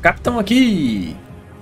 Capitão aqui!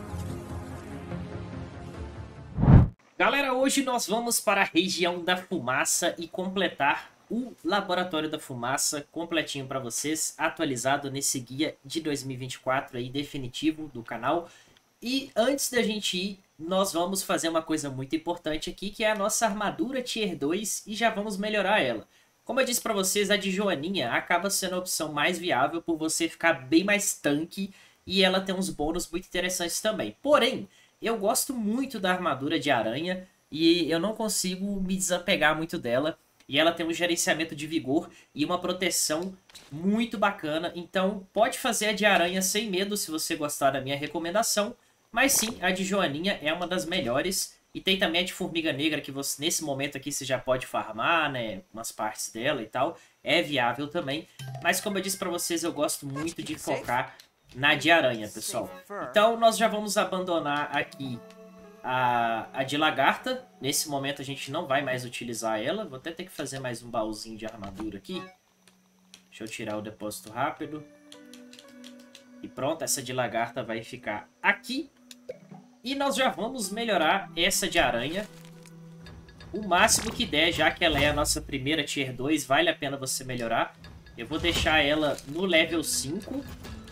Galera, hoje nós vamos para a região da fumaça e completar o Laboratório da Fumaça completinho para vocês, atualizado nesse guia de 2024 aí, definitivo do canal. E antes da gente ir, nós vamos fazer uma coisa muito importante aqui, que é a nossa armadura Tier 2 e já vamos melhorar ela. Como eu disse para vocês, a de Joaninha acaba sendo a opção mais viável por você ficar bem mais tanque e ela tem uns bônus muito interessantes também. Porém, eu gosto muito da armadura de aranha e eu não consigo me desapegar muito dela. E ela tem um gerenciamento de vigor e uma proteção muito bacana. Então pode fazer a de aranha sem medo se você gostar da minha recomendação. Mas sim, a de Joaninha é uma das melhores. E tem também a de Formiga Negra, que você, nesse momento aqui você já pode farmar, né? Umas partes dela e tal. É viável também. Mas como eu disse pra vocês, eu gosto muito de focar na de aranha, pessoal. Então nós já vamos abandonar aqui a de lagarta. Nesse momento a gente não vai mais utilizar ela. Vou até ter que fazer mais um baúzinho de armadura aqui. Deixa eu tirar o depósito rápido. E pronto, essa de lagarta vai ficar aqui. E nós já vamos melhorar essa de aranha o máximo que der, já que ela é a nossa primeira Tier 2. Vale a pena você melhorar. Eu vou deixar ela no level 5.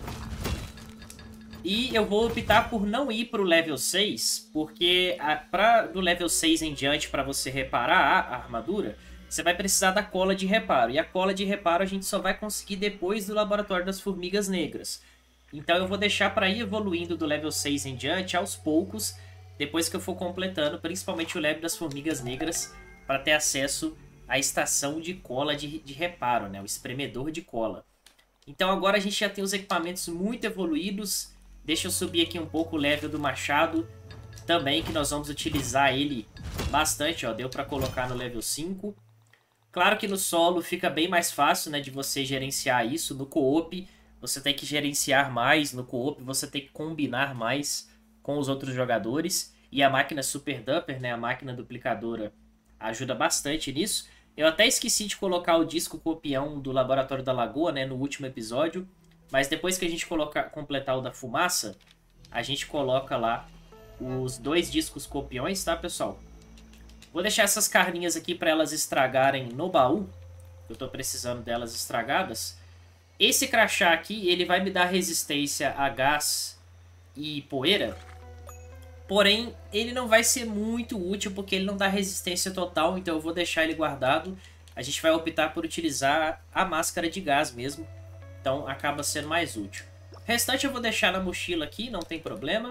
E eu vou optar por não ir para o level 6, porque do level 6 em diante, para você reparar a armadura, você vai precisar da cola de reparo. E a cola de reparo a gente só vai conseguir depois do Laboratório das Formigas Negras. Então eu vou deixar para ir evoluindo do level 6 em diante aos poucos, depois que eu for completando, principalmente o level das Formigas Negras, para ter acesso à estação de cola de reparo, né? O espremedor de cola. Então agora a gente já tem os equipamentos muito evoluídos. Deixa eu subir aqui um pouco o level do machado também, que nós vamos utilizar ele bastante, ó. Deu para colocar no level 5. Claro que no solo fica bem mais fácil, né, de você gerenciar isso. No co-op você tem que gerenciar mais, no co-op você tem que combinar mais com os outros jogadores. E a máquina Super Dumper, né, a máquina duplicadora, ajuda bastante nisso. Eu até esqueci de colocar o disco copião do Laboratório da Lagoa, né, no último episódio. Mas depois que a gente completar o da fumaça, a gente coloca lá os 2 discos copiões, tá, pessoal? Vou deixar essas carninhas aqui para elas estragarem no baú. Eu tô precisando delas estragadas. Esse crachá aqui, ele vai me dar resistência a gás e poeira. Porém, ele não vai ser muito útil porque ele não dá resistência total. Então eu vou deixar ele guardado. A gente vai optar por utilizar a máscara de gás mesmo. Então acaba sendo mais útil. O restante eu vou deixar na mochila aqui, não tem problema.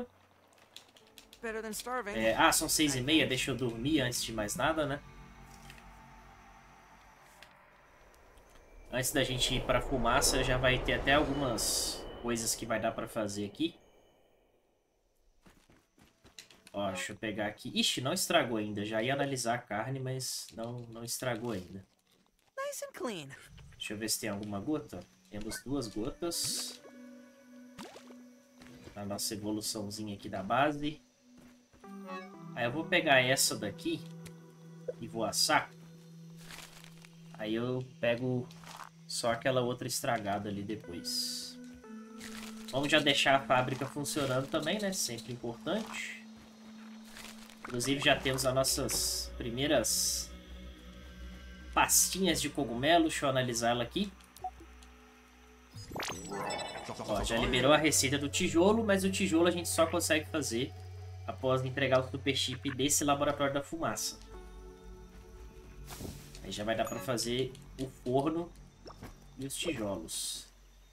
São 6h30, deixa eu dormir antes de mais nada, né? Antes da gente ir para a fumaça, já vai ter até algumas coisas que vai dar para fazer aqui. Ó, deixa eu pegar aqui. Ixi, não estragou ainda. Já ia analisar a carne, mas não estragou ainda. Deixa eu ver se tem alguma gota. Temos 2 gotas. Na nossa evoluçãozinha aqui da base. Aí eu vou pegar essa daqui e vou assar. Aí eu pego só aquela outra estragada ali depois. Vamos já deixar a fábrica funcionando também, né? Sempre importante. Inclusive já temos as nossas primeiras pastinhas de cogumelo. Deixa eu analisar ela aqui. Ó, já liberou a receita do tijolo, mas o tijolo a gente só consegue fazer após entregar o super chip desse Laboratório da Fumaça. Aí já vai dar para fazer o forno e os tijolos.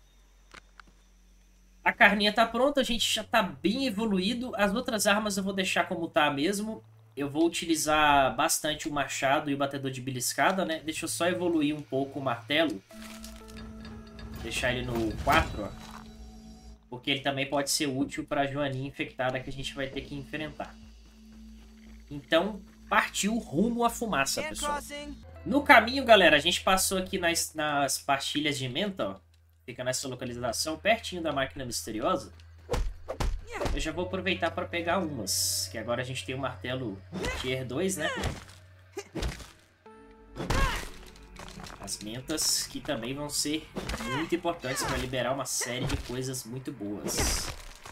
A carninha tá pronta, a gente já tá bem evoluído. As outras armas eu vou deixar como tá mesmo. Eu vou utilizar bastante o machado e o batedor de beliscada, né? Deixa eu só evoluir um pouco o martelo. Deixar ele no 4, ó. Porque ele também pode ser útil para a Joaninha infectada que a gente vai ter que enfrentar. Então, partiu rumo à fumaça, pessoal. No caminho, galera, a gente passou aqui nas pastilhas de menta, ó. Fica nessa localização, pertinho da máquina misteriosa. Eu já vou aproveitar para pegar umas. Que agora a gente tem o martelo Tier 2, né? As mentas que também vão ser muito importantes para liberar uma série de coisas muito boas.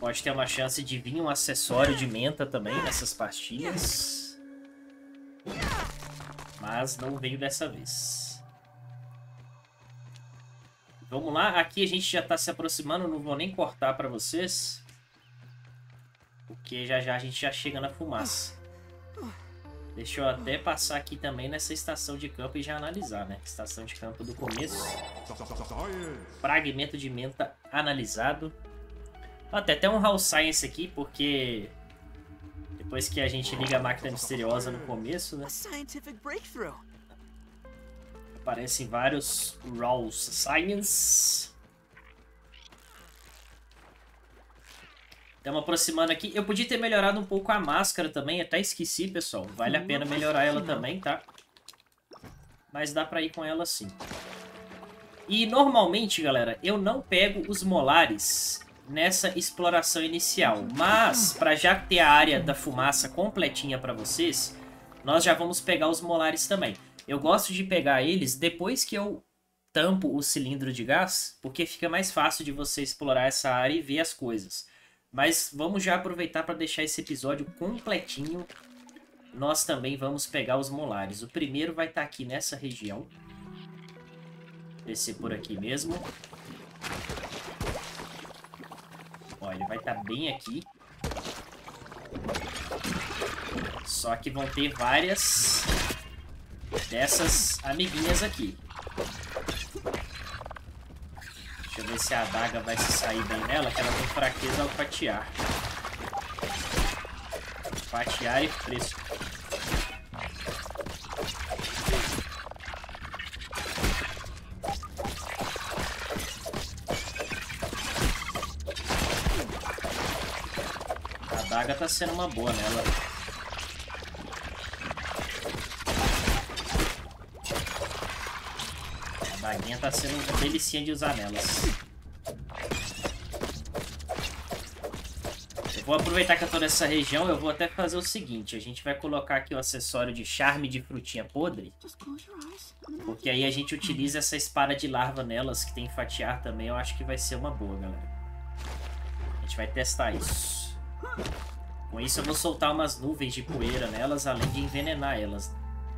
Pode ter uma chance de vir um acessório de menta também nessas pastilhas. Mas não veio dessa vez. Vamos lá, aqui a gente já está se aproximando, não vou nem cortar para vocês. Porque já já a gente já chega na fumaça. Deixa eu até passar aqui também nessa estação de campo e já analisar, né? Estação de campo do começo. Fragmento de menta analisado. Até um House Science aqui, porque depois que a gente liga a máquina misteriosa no começo, né? Aparecem vários Raw Science. Estamos aproximando aqui. Eu podia ter melhorado um pouco a máscara também. Até esqueci, pessoal. Vale a pena melhorar ela também, tá? Mas dá pra ir com ela sim. E normalmente, galera, eu não pego os molares nessa exploração inicial. Mas, pra já ter a área da fumaça completinha pra vocês, nós já vamos pegar os molares também. Eu gosto de pegar eles depois que eu tampo o cilindro de gás, porque fica mais fácil de você explorar essa área e ver as coisas. Mas vamos já aproveitar para deixar esse episódio completinho. Nós também vamos pegar os molares. O primeiro vai estar aqui nessa região. Descer por aqui mesmo. Ó, ele vai estar bem aqui. Só que vão ter várias dessas amiguinhas aqui. Deixa eu ver se a adaga vai se sair bem nela, que ela tem fraqueza ao fatiar. Fatiar e fresco. A adaga tá sendo uma boa nela. A adaguinha tá sendo uma delicinha de usar nelas. Eu vou aproveitar que eu tô nessa região, eu vou até fazer o seguinte. A gente vai colocar aqui o acessório de charme de frutinha podre. Porque aí a gente utiliza essa espada de larva nelas, que tem fatiar também. Eu acho que vai ser uma boa, galera. A gente vai testar isso. Com isso eu vou soltar umas nuvens de poeira nelas, além de envenenar elas.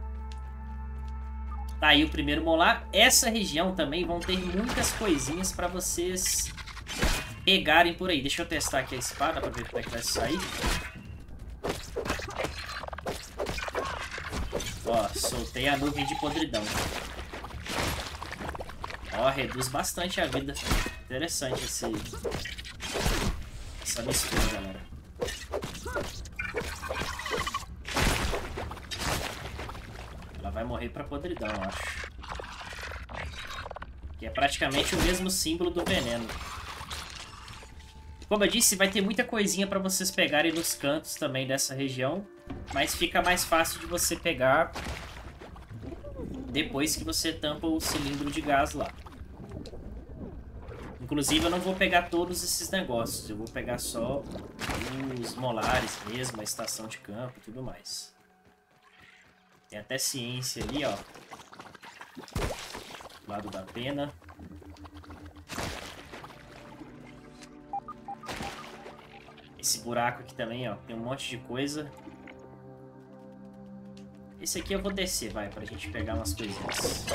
Tá aí o primeiro molar. Essa região também vão ter muitas coisinhas pra vocês pegarem por aí. Deixa eu testar aqui a espada pra ver como é que vai sair. Ó, soltei a nuvem de podridão. Ó, reduz bastante a vida. Interessante essa mistura, galera. Ela vai morrer pra podridão, eu acho. Que é praticamente o mesmo símbolo do veneno. Como eu disse, vai ter muita coisinha pra vocês pegarem nos cantos também dessa região. Mas fica mais fácil de você pegar depois que você tampa o cilindro de gás lá. Inclusive eu não vou pegar todos esses negócios. Eu vou pegar só os molares mesmo, a estação de campo e tudo mais. Tem até ciência ali, ó. Lado da pena. Esse buraco aqui também, ó. Tem um monte de coisa. Esse aqui eu vou descer, vai, pra gente pegar umas coisinhas.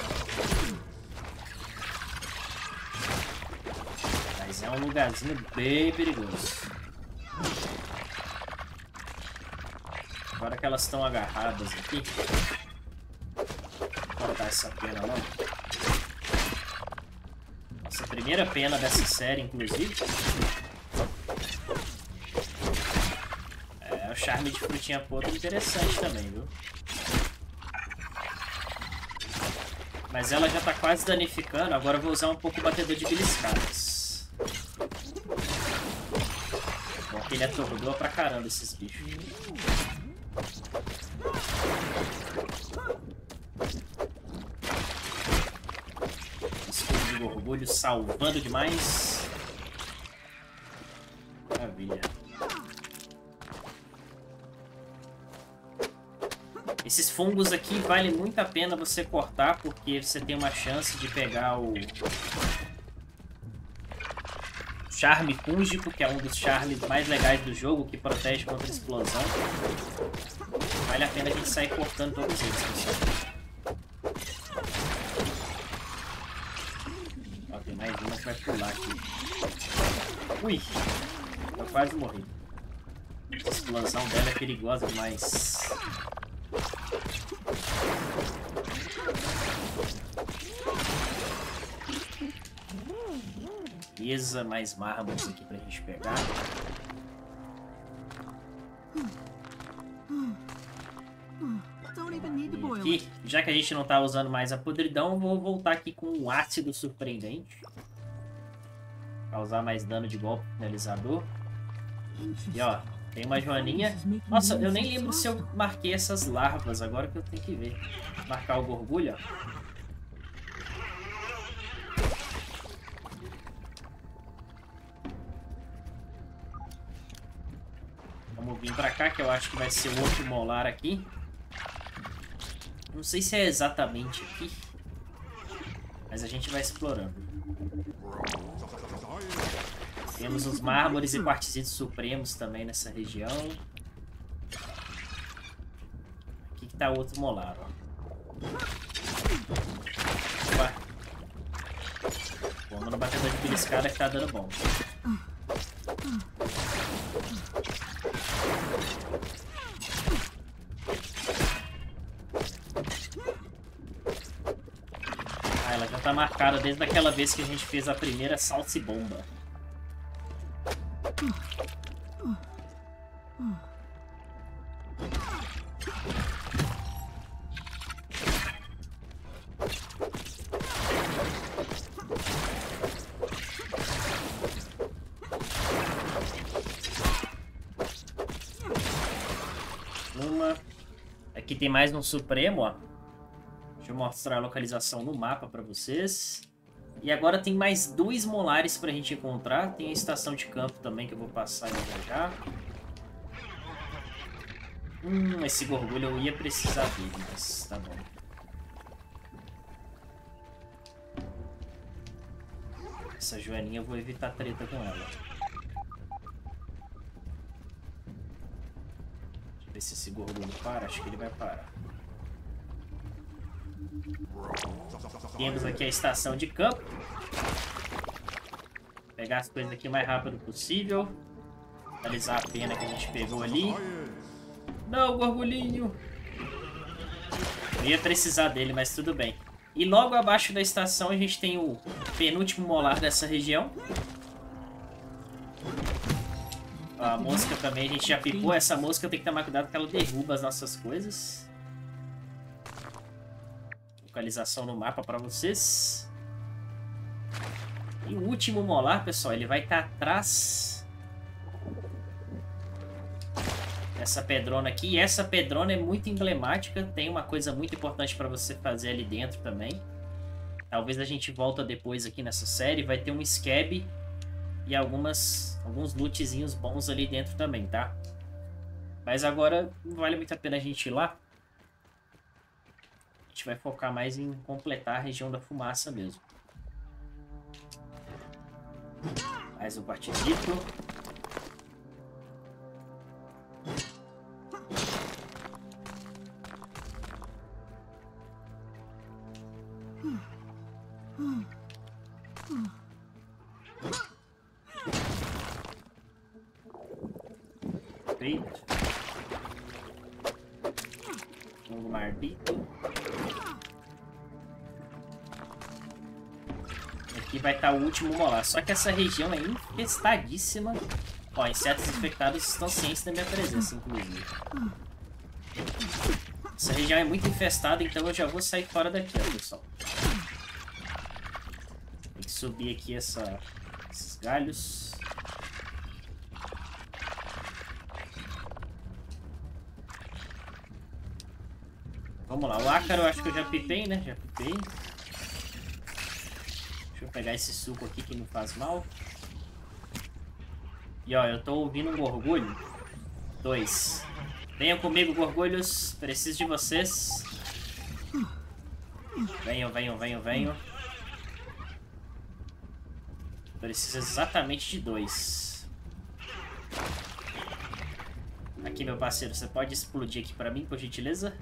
Mas é um lugarzinho bem perigoso. Agora que elas estão agarradas aqui. Vou cortar essa pena logo. Nossa primeira pena dessa série, inclusive. É, o charme de frutinha podre é interessante também, viu? Mas ela já tá quase danificando. Agora eu vou usar um pouco o batedor de beliscadas. Porque ele atordoa pra caramba esses bichos. Escudo de orgulho salvando demais. Maravilha. Esses fungos aqui vale muito a pena você cortar, porque você tem uma chance de pegar o charme fúngico, que é um dos charmes mais legais do jogo, que protege contra explosão. Vale a pena a gente sair cortando todos eles, pessoal. Ó, tem mais uma que vai pular aqui. Ui! Eu quase morri. A explosão dela é perigosa demais. Beleza, mais mármores aqui pra gente pegar. E aqui, já que a gente não tá usando mais a podridão, eu vou voltar aqui com o ácido surpreendente. Causar mais dano de golpe finalizador. E ó, tem uma joaninha. Nossa, eu nem lembro se eu marquei essas larvas, agora que eu tenho que ver. Marcar o gorgulho, ó. Vamos vir pra cá, que eu acho que vai ser o outro molar aqui. Não sei se é exatamente aqui, mas a gente vai explorando. Temos os mármores e quartzitos supremos também nessa região. Aqui que tá o outro molar, ó. Opa. Vamos no batedor de beliscada que tá dando bom. Ah, ela já tá marcada desde aquela vez que a gente fez a primeira salsibomba. Aqui tem mais um Supremo, ó. Deixa eu mostrar a localização no mapa pra vocês. E agora tem mais 2 molares pra gente encontrar. Tem a estação de campo também que eu vou passar já. Esse gorgulho eu ia precisar dele, mas tá bom. Essa joaninha eu vou evitar treta com ela. Deixa eu ver se esse gorgulho para. Acho que ele vai parar. Temos aqui a estação de campo. Pegar as coisas aqui o mais rápido possível. Finalizar a pena que a gente pegou ali. Não, gorgulhinho. Eu ia precisar dele, mas tudo bem. E logo abaixo da estação a gente tem o penúltimo molar dessa região. A mosca também a gente já picou. Essa mosca tem que tomar cuidado porque ela derruba as nossas coisas. Localização no mapa para vocês. E o último molar, pessoal, ele vai estar atrás dessa pedrona aqui. E essa pedrona é muito emblemática. Tem uma coisa muito importante para você fazer ali dentro também. Talvez a gente volta depois aqui nessa série. Vai ter um scab e alguns lootzinhos bons ali dentro também, tá? Mas agora não vale muito a pena a gente ir lá. A gente vai focar mais em completar a região da fumaça mesmo. Mais um quartzito. Feito. Um marbito. Aqui vai estar o último molar. Só que essa região é infestadíssima. Ó, insetos infectados estão cientes da minha presença, inclusive. Essa região é muito infestada, então eu já vou sair fora daqui, ó, pessoal. Tem que subir aqui esses galhos. Vamos lá, o ácaro eu acho que eu já pipei, né? Já pipei. Deixa eu pegar esse suco aqui que não faz mal. E ó, eu tô ouvindo um gorgulho. 2. Venham comigo, gorgulhos. Preciso de vocês. Venham, venham, venham, venham. Precisa exatamente de 2. Aqui, meu parceiro, você pode explodir aqui pra mim, por gentileza?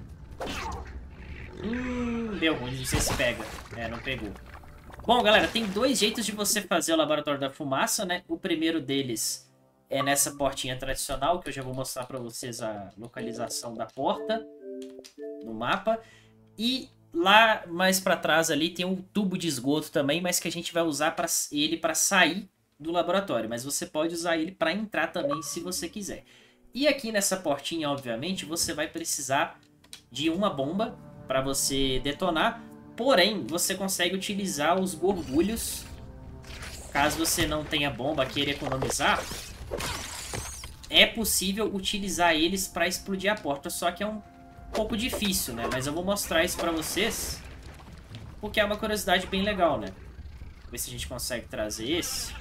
Deu ruim, não sei se pega. É, não pegou. Bom, galera, tem 2 jeitos de você fazer o Laboratório da Fumaça, né? O primeiro deles é nessa portinha tradicional, que eu já vou mostrar pra vocês a localização da porta no mapa. E lá mais pra trás ali tem um tubo de esgoto também, mas que a gente vai usar ele pra sair do laboratório. Mas você pode usar ele pra entrar também, se você quiser. E aqui nessa portinha, obviamente, você vai precisar de uma bomba pra você detonar. Porém, você consegue utilizar os gorgulhos. Caso você não tenha bomba, queira economizar, é possível utilizar eles para explodir a porta. Só que é um pouco difícil, né? Mas eu vou mostrar isso para vocês, porque é uma curiosidade bem legal, né? Ver se a gente consegue trazer esse.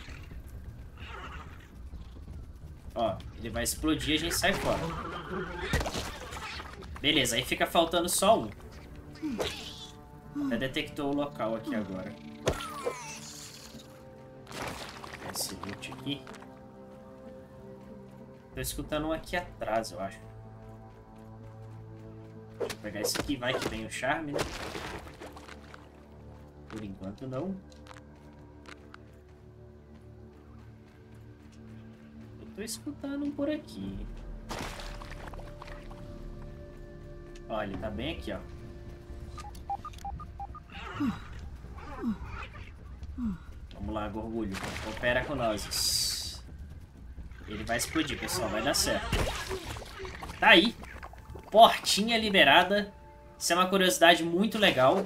Ó, ele vai explodir e a gente sai fora. Beleza, aí fica faltando só um. Já detectou o local aqui agora. Esse loot aqui. Tô escutando um aqui atrás, eu acho. Deixa eu pegar esse aqui, vai que vem o charme, né? Por enquanto não. Eu tô escutando um por aqui. Ó, ele tá bem aqui, ó. Vamos lá, gorgulho. Coopera com nós. Ele vai explodir, pessoal. Vai dar certo. Tá aí. Portinha liberada. Isso é uma curiosidade muito legal.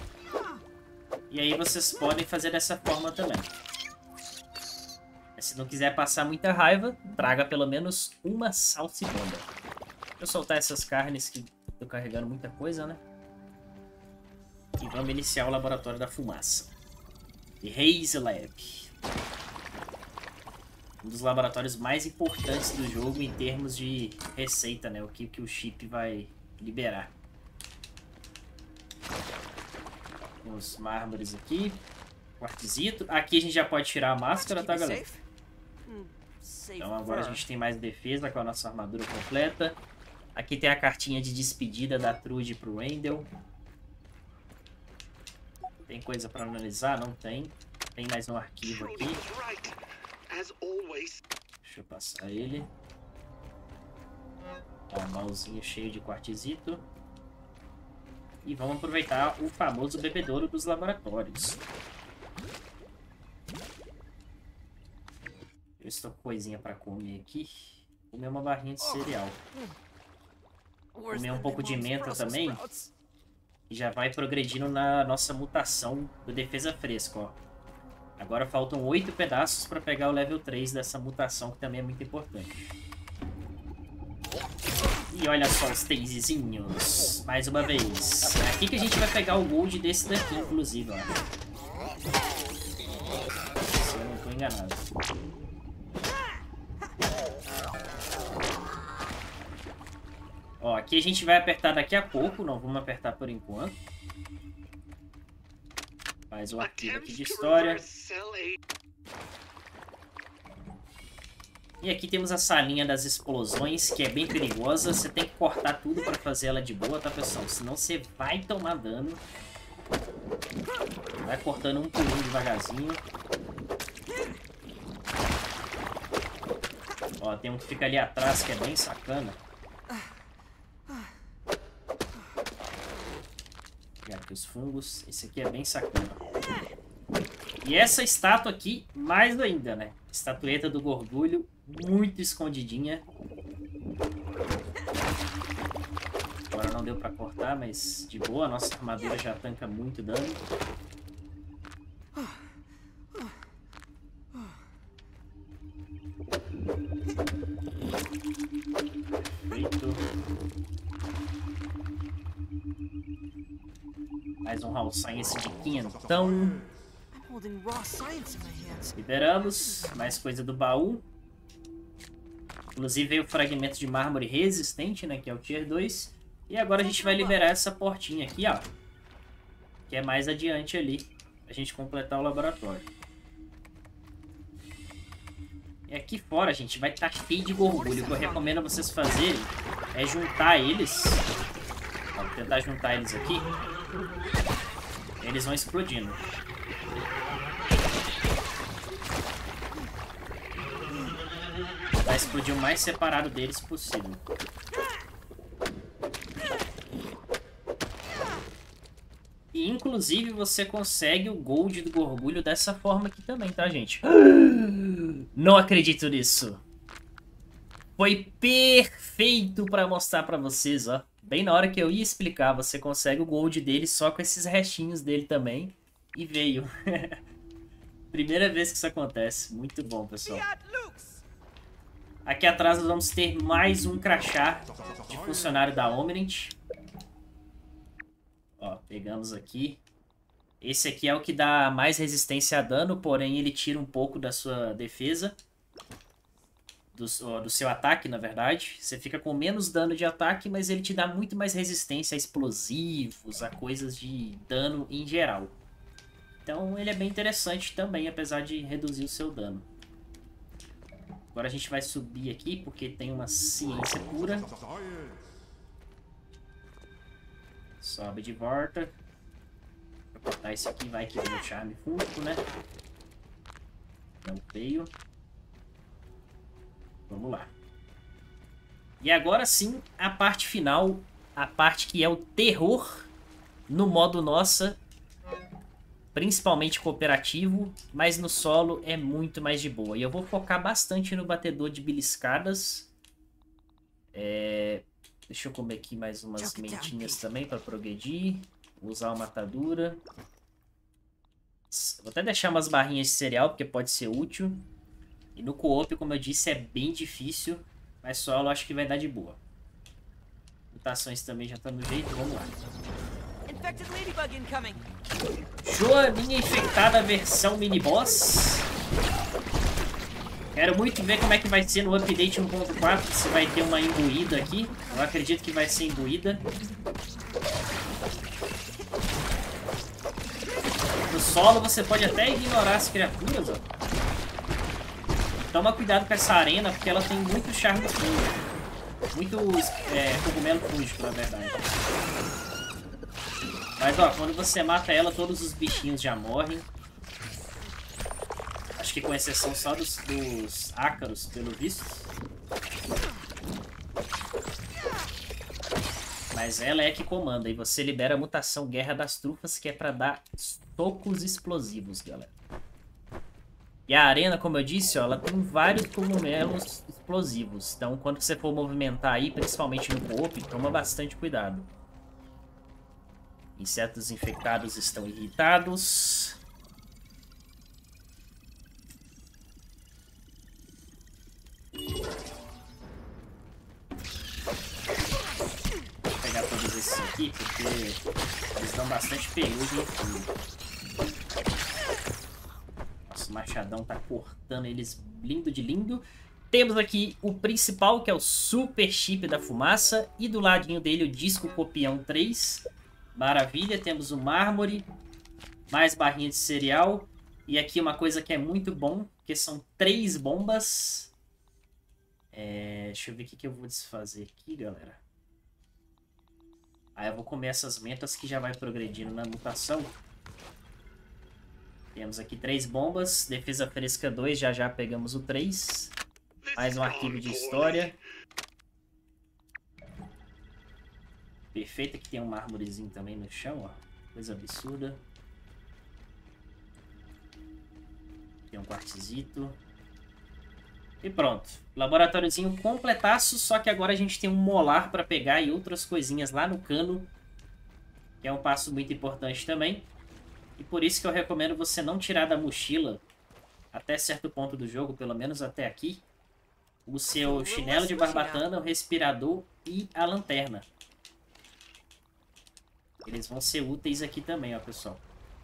E aí vocês podem fazer dessa forma também. Mas se não quiser passar muita raiva, traga pelo menos uma salsibomba. Deixa eu soltar essas carnes que tô carregando muita coisa, né? E vamos iniciar o Laboratório da Fumaça. The Haze Lab. Um dos laboratórios mais importantes do jogo em termos de receita, né? O que o chip vai liberar. Os mármores aqui. Quartzito. Aqui a gente já pode tirar a máscara, tá, galera? Então agora a gente tem mais defesa com a nossa armadura completa. Aqui tem a cartinha de despedida da Trude pro Wendell. Tem coisa pra analisar? Não tem. Tem mais um arquivo aqui. Deixa eu passar ele. Ó, um baúzinho cheio de quartzito. E vamos aproveitar o famoso bebedouro dos laboratórios. Eu estou com coisinha pra comer aqui. Comer uma barrinha de cereal. Comer um pouco de menta também. E já vai progredindo na nossa mutação do defesa fresca, ó. Agora faltam 8 pedaços para pegar o level 3 dessa mutação, que também é muito importante. E olha só os tasezinhos. Mais uma vez. É aqui que a gente vai pegar o gold desse daqui, inclusive, ó. Se eu não estou enganado. Ó, aqui a gente vai apertar daqui a pouco, não vamos apertar por enquanto. Faz o arquivo aqui de história. E aqui temos a salinha das explosões, que é bem perigosa. Você tem que cortar tudo para fazer ela de boa, tá, pessoal? Senão você vai tomar dano. Vai cortando um por um devagarzinho. Ó, tem um que fica ali atrás, que é bem sacana. Aqui os fungos. Esse aqui é bem sacana. E essa estátua aqui, mais ainda, né? Estatueta do Gorgulho, muito escondidinha. Agora não deu pra cortar, mas de boa. A nossa armadura já tanca muito dano. Perfeito. Mais um Halsine esse de quinhentão. Liberamos. Mais coisa do baú. Inclusive veio o fragmento de mármore resistente, né? Que é o Tier 2. E agora a gente vai liberar essa portinha aqui, ó. Que é mais adiante ali. Pra gente completar o laboratório. E aqui fora, gente, vai estar cheio de gorgulho. O que eu recomendo vocês fazerem é juntar eles. Vou tentar juntar eles aqui. Eles vão explodindo. Vai explodir o mais separado deles possível. E, inclusive, você consegue o Gold do Gorgulho dessa forma aqui também, tá, gente? Não acredito nisso. Foi perfeito pra mostrar pra vocês, ó. Bem na hora que eu ia explicar, você consegue o Gold dele só com esses restinhos dele também. E veio. Primeira vez que isso acontece. Muito bom, pessoal. Aqui atrás nós vamos ter mais um crachá de funcionário da Omnient. Ó, pegamos aqui. Esse aqui é o que dá mais resistência a dano, porém ele tira um pouco da sua defesa. Do seu ataque, na verdade. Você fica com menos dano de ataque, mas ele te dá muito mais resistência a explosivos, a coisas de dano em geral. Então ele é bem interessante também, apesar de reduzir o seu dano. Agora a gente vai subir aqui, porque tem uma ciência pura. Sobe de volta. Vou botar isso aqui, vai que vem o charme fúngico, né? Não veio. Vamos lá. E agora sim, a parte final. A parte que é o terror no modo nossa. Principalmente cooperativo, mas no solo é muito mais de boa. E eu vou focar bastante no batedor de beliscadas. Deixa eu comer aqui mais umas mentinhas também para progredir. Vou usar uma matadura. Vou até deixar umas barrinhas de cereal, porque pode ser útil. E no co-op, como eu disse, é bem difícil. Mas solo eu acho que vai dar de boa. Mutações também já tá no jeito, vamos lá. Joaninha infectada versão mini boss. Quero muito ver como é que vai ser no update 1.4, se vai ter uma imbuída aqui. Eu acredito que vai ser imbuída. No solo você pode até ignorar as criaturas, ó. Toma cuidado com essa arena, porque ela tem muito charme fúngico. Muito cogumelo fúngico, na verdade. Mas, ó, quando você mata ela, todos os bichinhos já morrem. Acho que com exceção só dos ácaros, pelo visto. Mas ela é que comanda. E você libera a mutação Guerra das Trufas, que é pra dar socos explosivos, galera. E a arena, como eu disse, ó, ela tem vários cogumelos explosivos. Então, quando você for movimentar aí, principalmente no co-op, toma bastante cuidado. Insetos infectados estão irritados. Vou pegar todos esses aqui, porque eles dão bastante ferrugem e frio. Nossa, o machadão tá cortando eles lindo de lindo. Temos aqui o principal, que é o Super Chip da Fumaça. E do ladinho dele o Disco Copião 3. Maravilha, temos o mármore, mais barrinha de cereal. E aqui uma coisa que é muito bom, que são 3 bombas. Deixa eu ver o que eu vou desfazer aqui, galera. Aí eu vou comer essas mentas que já vai progredindo na mutação. Temos aqui 3 bombas, defesa fresca 2, já pegamos o 3. Mais um arquivo de história. Perfeito, aqui tem um mármorezinho também no chão, ó. Coisa absurda. Tem um quartzito. E pronto. Laboratóriozinho completaço, só que agora a gente tem um molar para pegar e outras coisinhas lá no cano. Que é um passo muito importante também. E por isso que eu recomendo você não tirar da mochila, até certo ponto do jogo, pelo menos até aqui, o seu chinelo de barbatana, o respirador e a lanterna. Eles vão ser úteis aqui também, ó, pessoal.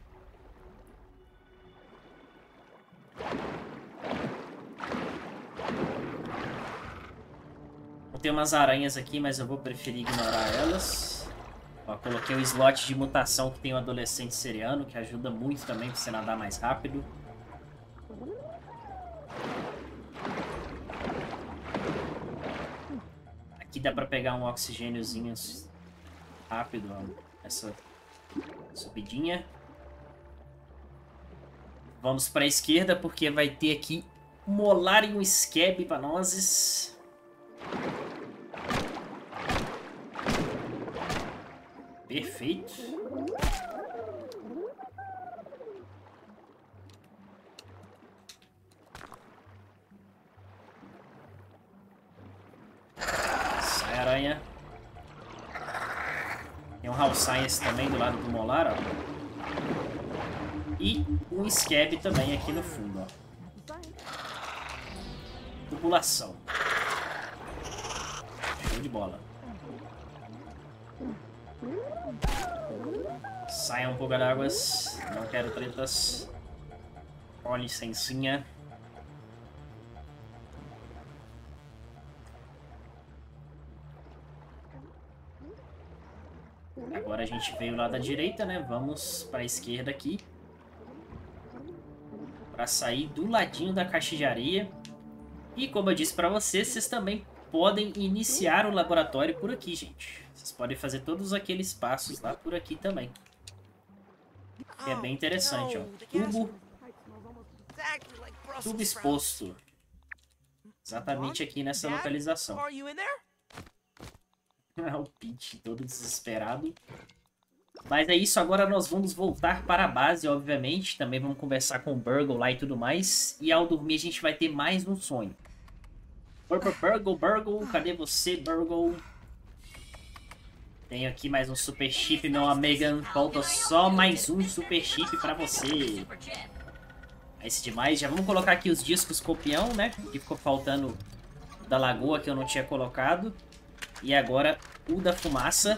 Vou ter umas aranhas aqui, mas eu vou preferir ignorar elas. Ó, coloquei o slot de mutação que tem o adolescente seriano, que ajuda muito também pra você nadar mais rápido. dá pra pegar um oxigêniozinho rápido, ó, essa subidinha. Vamos pra esquerda, porque vai ter aqui Molar e um Scab pra nós. Perfeito. Sai, aranha. Tem um House Science também do lado do Molar, ó. E um Scab também aqui no fundo, ó. Tubulação. Show de bola. Saiam pouca d'águas. Não quero tretas. Com licencinha. Agora a gente veio lá da direita, né? Vamos para a esquerda aqui. Para sair do ladinho da caixa de areia. E como eu disse para vocês, vocês também podem iniciar o laboratório por aqui, gente. Vocês podem fazer todos aqueles passos lá por aqui também. Que é bem interessante, ó. Tubo exposto. Exatamente aqui nessa localização. O Pete todo desesperado. Mas é isso, agora nós vamos voltar para a base, obviamente. Também vamos conversar com o Burgle lá e tudo mais. E ao dormir a gente vai ter mais um sonho. Burgle, cadê você, Burgle? Tenho aqui mais um Super Chip, meu amigo. Falta só mais um Super Chip para você. Esse demais. Já vamos colocar aqui os discos copião, né? Que ficou faltando da lagoa que eu não tinha colocado. E agora o da fumaça.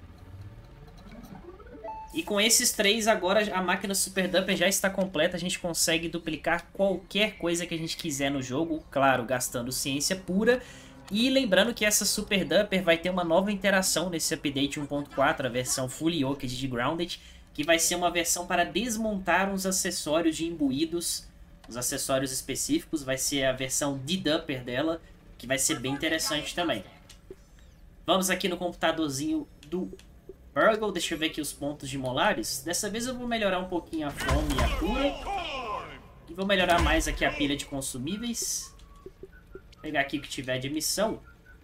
E com esses três agora a máquina Super Dumper já está completa. A gente consegue duplicar qualquer coisa que a gente quiser no jogo. Claro, gastando ciência pura. E lembrando que essa Super Dumper vai ter uma nova interação nesse update 1.4. A versão Fully Yoked de Grounded. Que vai ser uma versão para desmontar uns acessórios de imbuídos. Os acessórios específicos. Vai ser a versão de Dumper dela. Que vai ser bem interessante também. Vamos aqui no computadorzinho do Burgle. Deixa eu ver aqui os pontos de molares. Dessa vez eu vou melhorar um pouquinho a fome e a cura. E vou melhorar mais aqui a pilha de consumíveis. Vou pegar aqui o que tiver de missão.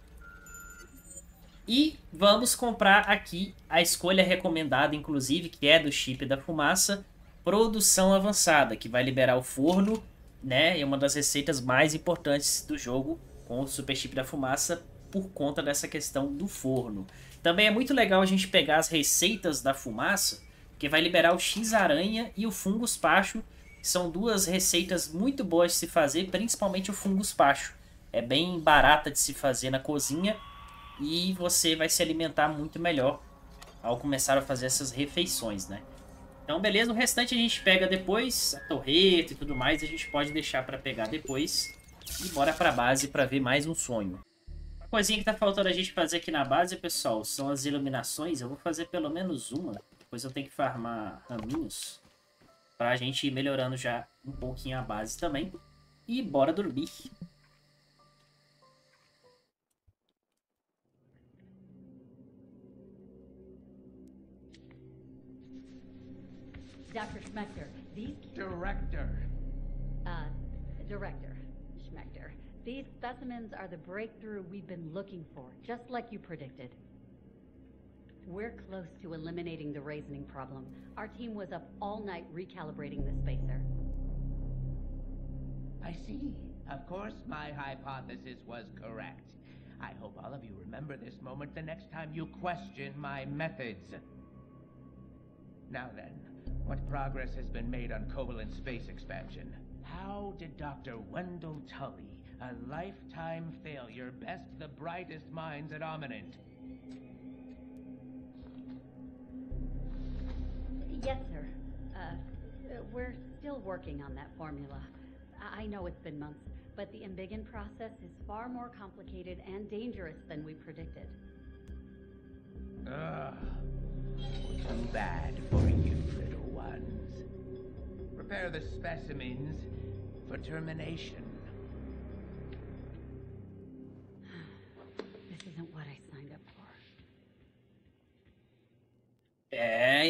E vamos comprar aqui a escolha recomendada, inclusive, que é do chip da fumaça. Produção avançada, que vai liberar o forno, né? É uma das receitas mais importantes do jogo com o Super Chip da fumaça, por conta dessa questão do forno. Também é muito legal a gente pegar as receitas da fumaça, que vai liberar o X-Aranha e o Fungus Pacho, que são duas receitas muito boas de se fazer, principalmente o Fungus Pacho. É bem barata de se fazer na cozinha e você vai se alimentar muito melhor ao começar a fazer essas refeições, né? Então, beleza, o restante a gente pega depois, a torreta e tudo mais, a gente pode deixar para pegar depois. E bora pra base para ver mais um sonho. Coisinha que tá faltando a gente fazer aqui na base, pessoal, são as iluminações. Eu vou fazer pelo menos uma. Depois eu tenho que farmar raminhos pra gente ir melhorando já um pouquinho a base também. E bora dormir. Dr. Schmechter, these... Director. Director Schmechter. These specimens are the breakthrough we've been looking for, just like you predicted. We're close to eliminating the raising problem. Our team was up all night recalibrating the spacer. I see. Of course, my hypothesis was correct. I hope all of you remember this moment the next time you question my methods. Now then, what progress has been made on Kovalent space expansion? How did Dr. Wendell Tully, a lifetime failure, best the brightest minds at Ominent? Yes, sir. We're still working on that formula. I know it's been months, but the Embiggen process is far more complicated and dangerous than we predicted. Ugh. Too bad for you, little ones. Prepare the specimens for termination. This isn't what I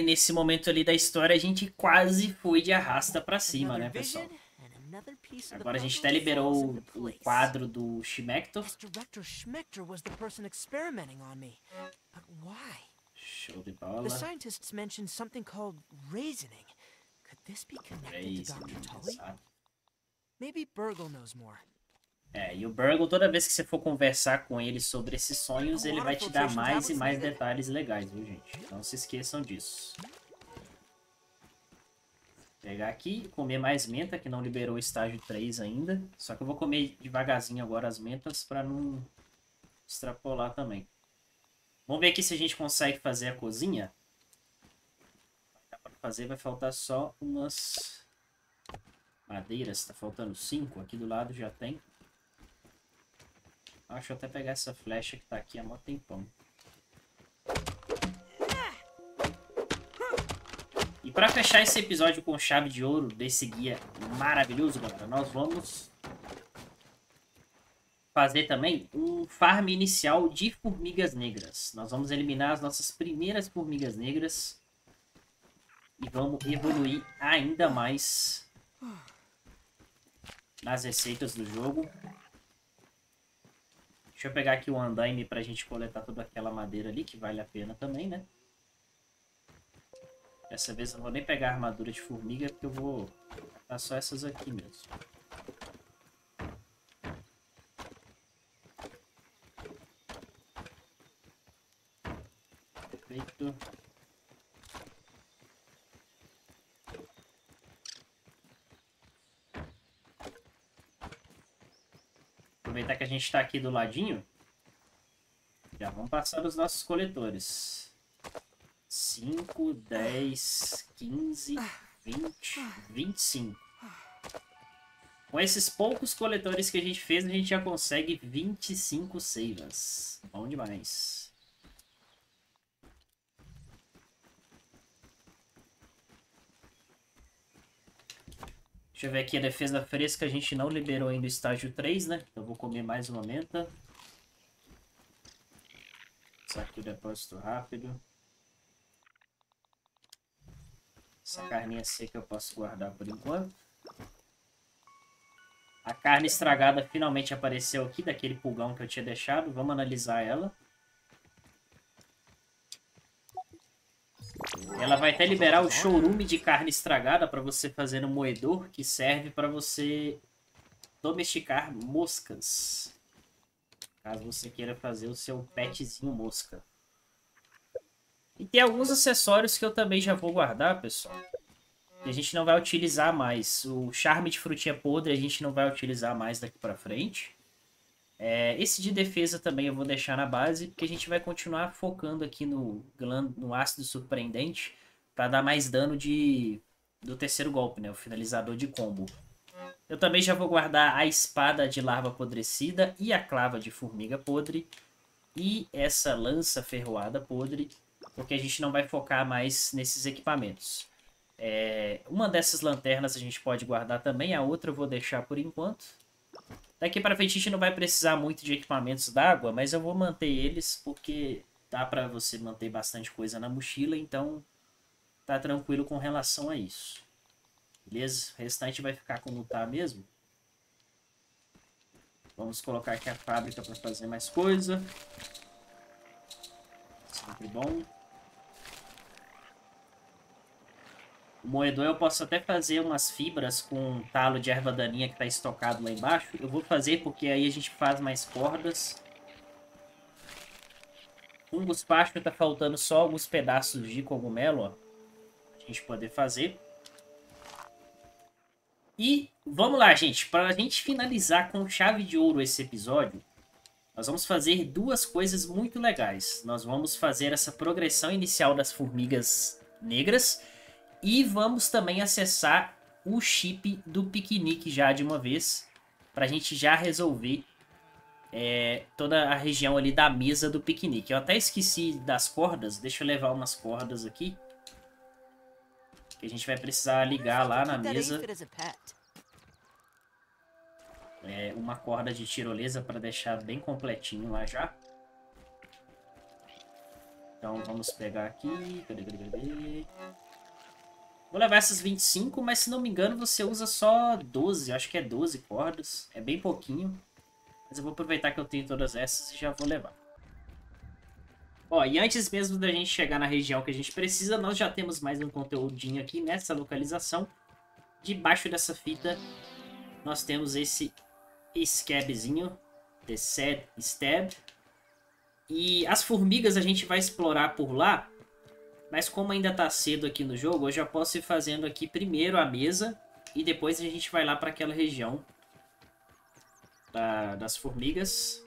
nesse momento ali da história, a gente quase foi de arrasta pra cima, né, pessoal? Agora a gente até liberou o quadro do Schmector. Director Schmector was the person experimenting on me. But why? Show de bola. The scientists mentioned something called raising. Could this be connected to Dr. Tully? Maybe Burgle knows more. E o Burgle, toda vez que você for conversar com ele sobre esses sonhos, ele vai te dar mais e mais detalhes legais, viu, gente? Não se esqueçam disso. Pegar aqui, comer mais menta, que não liberou o estágio 3 ainda. Só que eu vou comer devagarzinho agora as mentas para não extrapolar também. Vamos ver aqui se a gente consegue fazer a cozinha. Dá para fazer, vai faltar só umas madeiras. Tá faltando 5, aqui do lado já tem. Deixa eu até pegar essa flecha que tá aqui há mó tempão. E para fechar esse episódio com chave de ouro desse guia maravilhoso, galera, nós vamos fazer também um farm inicial de formigas negras. Nós vamos eliminar as nossas primeiras formigas negras e vamos evoluir ainda mais nas receitas do jogo. Deixa eu pegar aqui o andaime pra gente coletar toda aquela madeira ali, que vale a pena também, né? Dessa vez eu não vou nem pegar a armadura de formiga, porque eu vou botar só essas aqui mesmo. Perfeito. Aproveitar que a gente está aqui do ladinho. Já vamos passar os nossos coletores. 5, 10, 15, 20, 25. Com esses poucos coletores que a gente fez, a gente já consegue 25 seivas. Bom demais. Deixa eu ver aqui a defesa fresca. A gente não liberou ainda o estágio 3, né? Então eu vou comer mais uma menta. Saque o depósito rápido. Essa carninha seca eu posso guardar por enquanto. A carne estragada finalmente apareceu aqui, daquele pulgão que eu tinha deixado. Vamos analisar ela. Ela vai até liberar o chorume de carne estragada para você fazer no moedor, que serve para você domesticar moscas. Caso você queira fazer o seu petzinho mosca. E tem alguns acessórios que eu também já vou guardar, pessoal. E a gente não vai utilizar mais. O charme de frutinha podre a gente não vai utilizar mais daqui pra frente. Esse de defesa também eu vou deixar na base, porque a gente vai continuar focando aqui no ácido surpreendente para dar mais dano do terceiro golpe, né? O finalizador de combo. Eu também já vou guardar a espada de larva apodrecida e a clava de formiga podre. E essa lança ferroada podre, porque a gente não vai focar mais nesses equipamentos. Uma dessas lanternas a gente pode guardar também, a outra eu vou deixar por enquanto. Daqui para frente a gente não vai precisar muito de equipamentos d'água, mas eu vou manter eles porque dá para você manter bastante coisa na mochila, então tá tranquilo com relação a isso. Beleza? O restante vai ficar como tá mesmo. Vamos colocar aqui a fábrica para fazer mais coisa. Sempre bom. O moedor eu posso até fazer umas fibras com um talo de erva daninha que está estocado lá embaixo. Eu vou fazer porque aí a gente faz mais cordas. Fungos pasto tá faltando só alguns pedaços de cogumelo, ó. Pra gente poder fazer. E vamos lá, gente. Para a gente finalizar com chave de ouro esse episódio, nós vamos fazer duas coisas muito legais. Nós vamos fazer essa progressão inicial das formigas negras. E vamos também acessar o chip do piquenique já de uma vez. Pra gente já resolver toda a região ali da mesa do piquenique. Eu até esqueci das cordas. Deixa eu levar umas cordas aqui. Que a gente vai precisar ligar lá na mesa. Uma corda de tirolesa para deixar bem completinho lá já. Então vamos pegar aqui. Cadê? Vou levar essas 25, mas se não me engano você usa só 12. Acho que é 12 cordas. É bem pouquinho. Mas eu vou aproveitar que eu tenho todas essas e já vou levar. Ó, e antes mesmo da gente chegar na região que a gente precisa, nós já temos mais um conteúdinho aqui nessa localização. Debaixo dessa fita, nós temos esse scabzinho, The Sad Stab. E as formigas a gente vai explorar por lá, mas como ainda tá cedo aqui no jogo, eu já posso ir fazendo aqui primeiro a mesa e depois a gente vai lá para aquela região das formigas.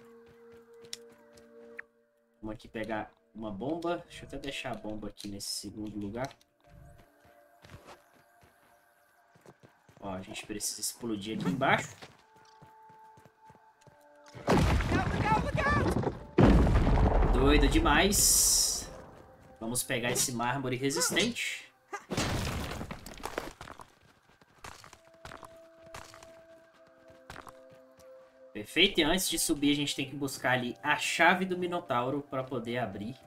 Vamos aqui pegar uma bomba. Deixa eu até deixar a bomba aqui nesse segundo lugar. Ó, a gente precisa explodir aqui embaixo. Doido demais. Vamos pegar esse mármore resistente. Perfeito, e antes de subir a gente tem que buscar ali a chave do Minotauro para poder abrir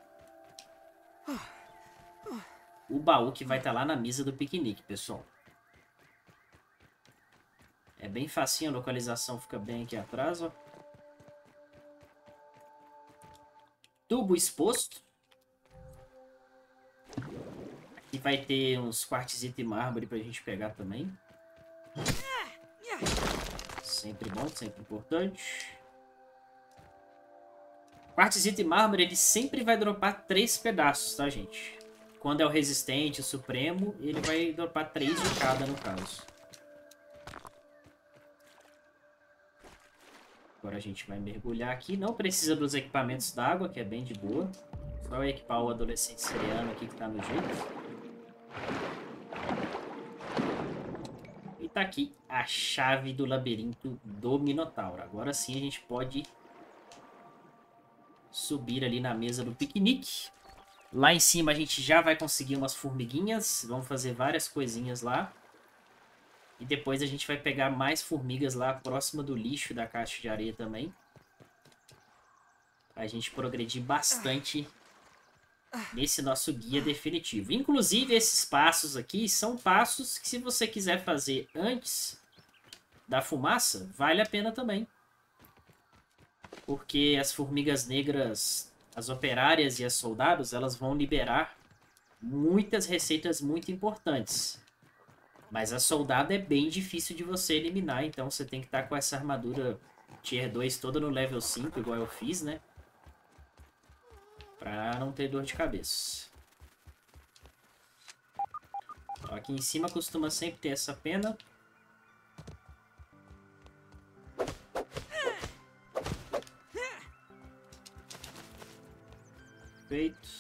o baú que vai estar lá na mesa do piquenique, pessoal. É bem facinho, a localização fica bem aqui atrás, ó. Tubo exposto. Aqui vai ter uns quartzitos e mármore pra gente pegar também. Sempre bom, sempre importante. Quartzito e mármore, ele sempre vai dropar 3 pedaços, tá, gente? Quando é o resistente, o supremo, ele vai dropar 3 de cada, no caso. Agora a gente vai mergulhar aqui. Não precisa dos equipamentos d'água, que é bem de boa. Só equipar o adolescente seriano aqui, que tá no jeito. E tá aqui a chave do labirinto do Minotauro. Agora sim a gente pode subir ali na mesa do piquenique. Lá em cima a gente já vai conseguir umas formiguinhas. Vamos fazer várias coisinhas lá. E depois a gente vai pegar mais formigas lá próxima do lixo da caixa de areia também. Pra gente progredir bastante nesse nosso guia definitivo. Inclusive esses passos aqui são passos que, se você quiser fazer antes da fumaça, vale a pena também. Porque as formigas negras, as operárias e as soldados, elas vão liberar muitas receitas muito importantes. Mas a soldado é bem difícil de você eliminar, então você tem que estar com essa armadura Tier 2 toda no level 5, igual eu fiz, né? Pra não ter dor de cabeça. Ó, aqui em cima costuma sempre ter essa pena. Perfeito.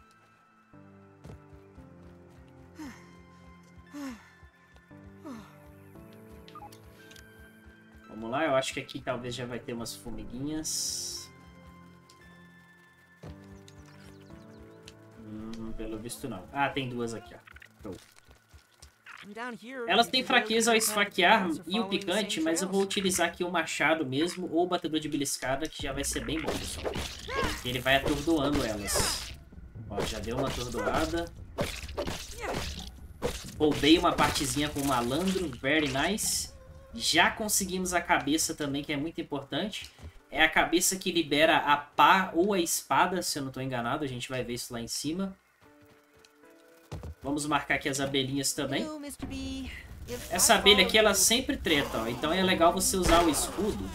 Vamos lá, eu acho que aqui talvez já vai ter umas formiguinhas. Pelo visto não. Ah, tem duas aqui, ó. Show. Elas têm fraqueza ao esfaquear e o picante, mas eu vou utilizar aqui o machado mesmo, ou o batedor de beliscada, que já vai ser bem bom, pessoal. Ele vai atordoando elas. Ó, já deu uma atordoada. Roubei uma partezinha com o malandro, very nice. Já conseguimos a cabeça também, que é muito importante. É a cabeça que libera a pá ou a espada, se eu não estou enganado. A gente vai ver isso lá em cima. Vamos marcar aqui as abelhinhas também. Essa abelha aqui, ela sempre treta, ó. Então é legal você usar o escudo.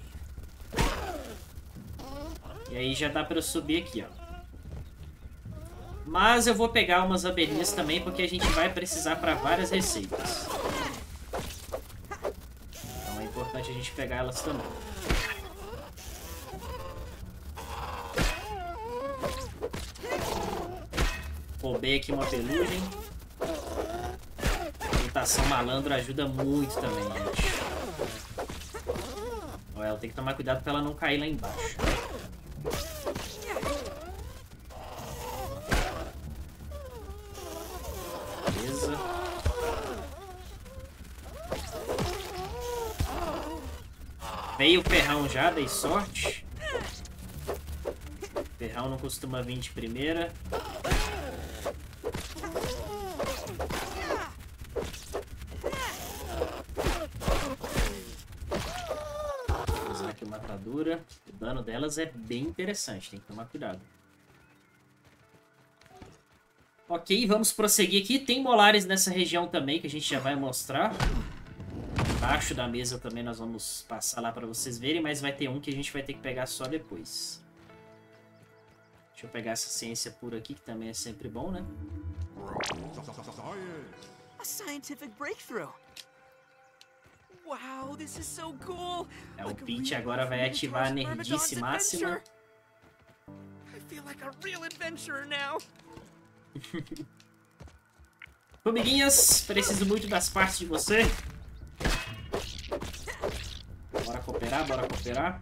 E aí já dá para eu subir aqui, ó. Mas eu vou pegar umas abelhinhas também, porque a gente vai precisar para várias receitas. Então é importante a gente pegar elas também. Roubei aqui uma pelugem. Mutação malandro ajuda muito também, gente. Ó, ela tem que tomar cuidado para ela não cair lá embaixo. Beleza. Veio o ferrão já, dei sorte. Ferrão não costuma vir de primeira. Vou usar aqui uma matadura. O dano delas é bem interessante, tem que tomar cuidado. Ok, vamos prosseguir aqui. Tem molares nessa região também que a gente já vai mostrar. Embaixo da mesa também nós vamos passar lá para vocês verem, mas vai ter um que a gente vai ter que pegar só depois. Deixa eu pegar essa ciência pura aqui, que também é sempre bom, né? A scientific breakthrough. Wow, this is so cool. O Pete agora vai ativar a nerdice máxima. I feel like a real adventurer now. Formiguinhas, preciso muito das partes de você. Bora cooperar, bora cooperar.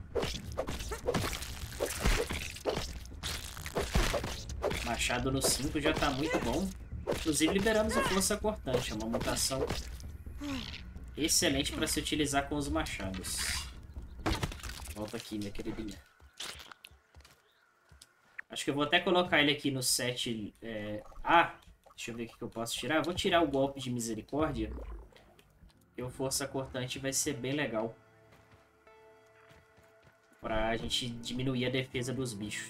Machado no 5 já tá muito bom. Inclusive liberamos a força cortante, é uma mutação excelente para se utilizar com os machados. Volta aqui, minha queridinha. Acho que eu vou até colocar ele aqui no set... deixa eu ver o que eu posso tirar. Vou tirar o golpe de misericórdia. E o força cortante vai ser bem legal. Pra gente diminuir a defesa dos bichos.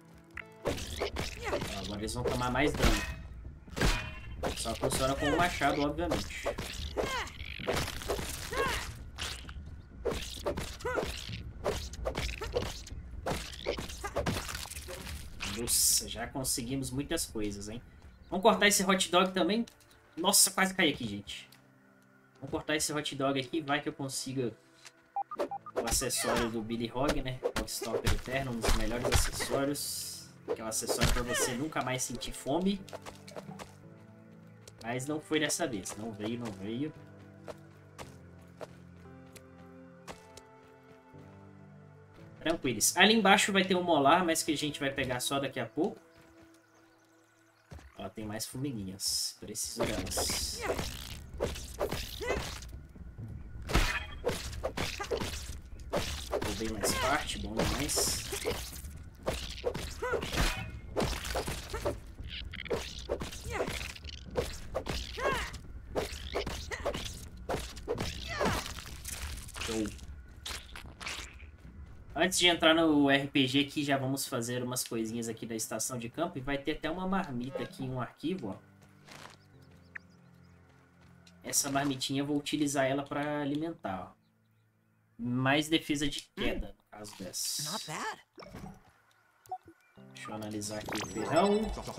Agora eles vão tomar mais dano. Só funciona com o machado, obviamente. Nossa, já conseguimos muitas coisas, hein? Vamos cortar esse hot dog também. Nossa, quase caí aqui, gente. Vamos cortar esse hot dog aqui. Vai que eu consiga o acessório do Billy Hog, né? O Stopper Eterno, um dos melhores acessórios. Que é um acessório para você nunca mais sentir fome. Mas não foi dessa vez. Não veio, não veio. Tranquilos. Ali embaixo vai ter um molar, mas que a gente vai pegar só daqui a pouco. Ó, tem mais formiguinhas. Preciso delas. Roubei mais parte, bom demais. Show. Antes de entrar no RPG aqui, já vamos fazer umas coisinhas aqui da estação de campo. E vai ter até uma marmita aqui em um arquivo, ó. Essa marmitinha eu vou utilizar ela para alimentar, ó. Mais defesa de queda, no caso dessa. Not bad. Deixa eu analisar aqui o ferrão.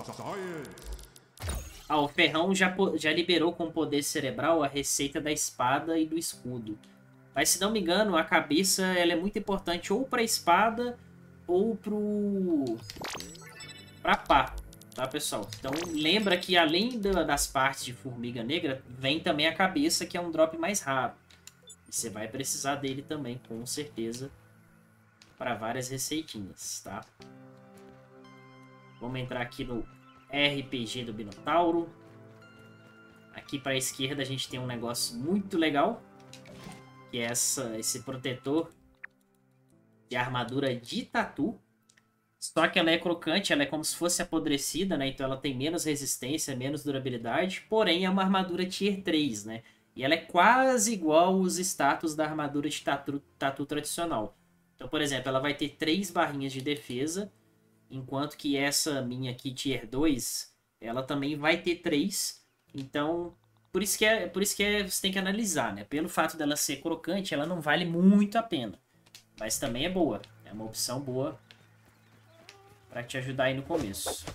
Ah, o ferrão já liberou com o poder cerebral a receita da espada e do escudo. Mas se não me engano, a cabeça ela é muito importante ou para a espada ou pra pá, tá, pessoal? Então lembra que além das partes de formiga negra, vem também a cabeça, que é um drop mais raro. E você vai precisar dele também, com certeza, para várias receitinhas, tá? Vamos entrar aqui no RPG do Minotauro. Aqui para a esquerda a gente tem um negócio muito legal, que é esse protetor de armadura de tatu. Só que ela é crocante, ela é como se fosse apodrecida, né? Então ela tem menos resistência, menos durabilidade, porém é uma armadura Tier 3, né? E ela é quase igual aos status da armadura de tatu tradicional. Então, por exemplo, ela vai ter 3 barrinhas de defesa, enquanto que essa minha aqui, Tier 2, ela também vai ter 3. Então, por isso que você tem que analisar, né? Pelo fato dela ser crocante, ela não vale muito a pena. Mas também é boa. É uma opção boa para te ajudar aí no começo.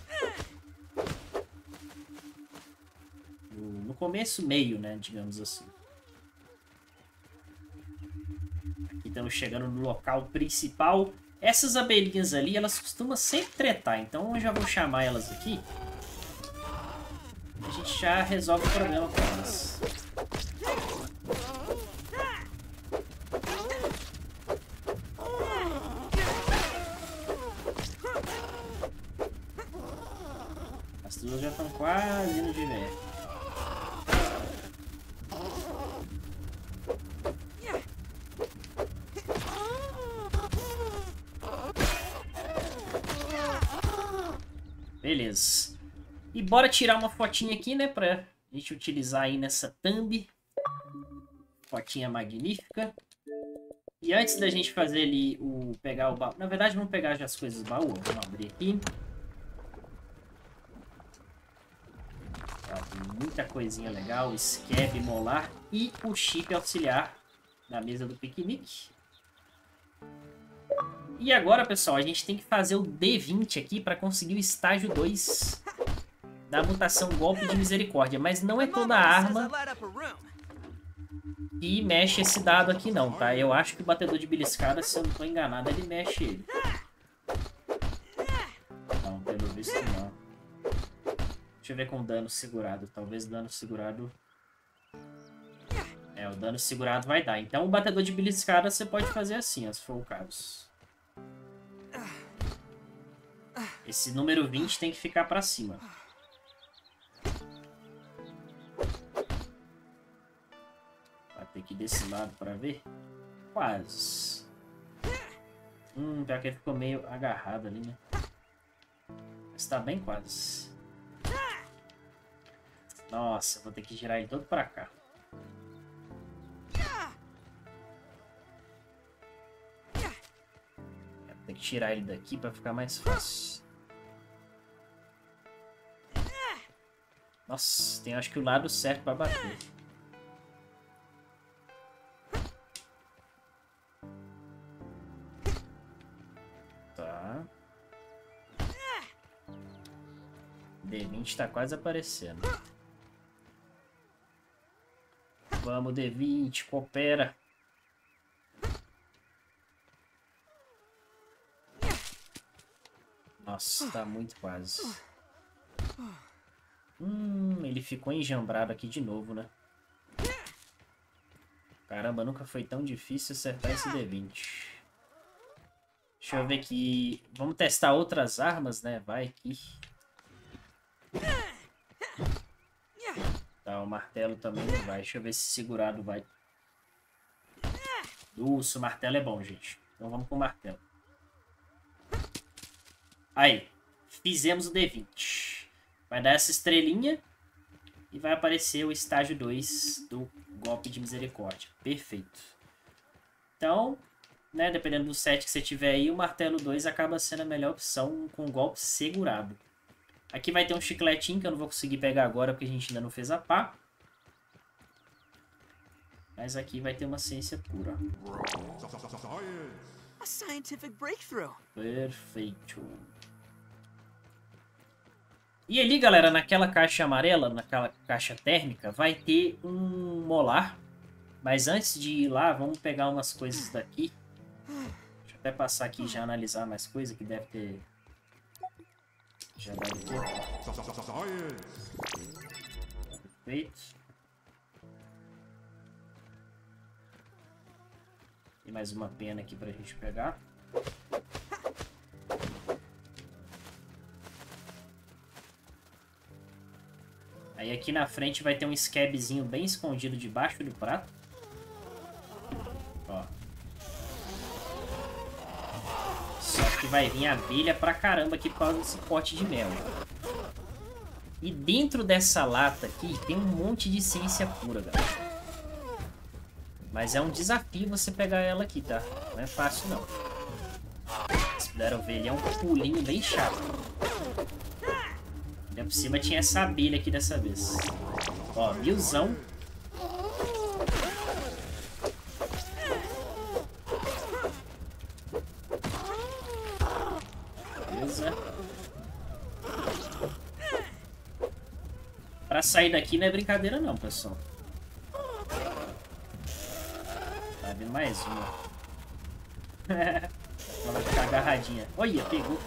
No começo, meio, né? Digamos assim. Aqui estamos chegando no local principal. Essas abelhinhas ali, elas costumam sempre tretar. Então eu já vou chamar elas aqui. A gente já resolve o problema com elas. As duas já estão quase indo de ver. Beleza. E bora tirar uma fotinha aqui, né? Pra gente utilizar aí nessa thumb. Fotinha magnífica. E antes da gente fazer ali o... pegar o baú... Na verdade, vamos pegar já as coisas do baú. Vamos abrir aqui. Tem muita coisinha legal. Scab molar e o chip auxiliar na mesa do piquenique. E agora, pessoal, a gente tem que fazer o D20 aqui para conseguir o estágio 2 da mutação Golpe de Misericórdia. Mas não é toda arma que mexe esse dado aqui não, tá? Eu acho que o batedor de beliscada, se eu não tô enganado, ele mexe ele. Não, pelo visto não. Deixa eu ver com dano segurado. Talvez dano segurado... o dano segurado vai dar. Então o batedor de beliscada você pode fazer assim, ó, se for o caso. Esse número 20 tem que ficar pra cima. Vai ter que ir desse lado pra ver. Quase. Pior que ele ficou meio agarrado ali, né? Mas tá bem quase. Nossa, vou ter que girar ele todo pra cá. Tem que tirar ele daqui pra ficar mais fácil. Nossa, tem acho que o lado certo pra bater. Tá. D20 tá quase aparecendo. Vamos, D20, coopera. Nossa, tá muito quase. Ele ficou enjambrado aqui de novo, né? Caramba, nunca foi tão difícil acertar esse D20. Deixa eu ver aqui. Vamos testar outras armas, né? Vai aqui. Tá, o martelo também não vai. Deixa eu ver se segurado vai. Nossa, o martelo é bom, gente. Então vamos com o martelo. Aí, fizemos o D20. Vai dar essa estrelinha e vai aparecer o estágio 2 do Golpe de Misericórdia. Perfeito. Então, né, dependendo do set que você tiver aí, o martelo 2 acaba sendo a melhor opção com o golpe segurado. Aqui vai ter um chicletinho que eu não vou conseguir pegar agora porque a gente ainda não fez a pá. Mas aqui vai ter uma ciência pura. A scientific breakthrough. Perfeito. E ali, galera, naquela caixa amarela, naquela caixa térmica, vai ter um molar. Mas antes de ir lá, vamos pegar umas coisas daqui. Deixa eu até passar aqui e já analisar mais coisas que deve ter... Já deve ter. Perfeito. Tem mais uma pena aqui pra gente pegar. Aí aqui na frente vai ter um scabzinho bem escondido debaixo do prato. Ó. Só que vai vir abelha pra caramba aqui por causa desse pote de mel. E dentro dessa lata aqui tem um monte de ciência pura, galera. Mas é um desafio você pegar ela aqui, tá? Não é fácil, não. Vocês puderam ver, ele é um pulinho bem chato. Ainda por cima tinha essa abelha aqui dessa vez. Ó, 1000zão. Beleza. Pra sair daqui não é brincadeira não, pessoal. Tá vindo mais uma. Ela vai ficar agarradinha. Olha, pegou.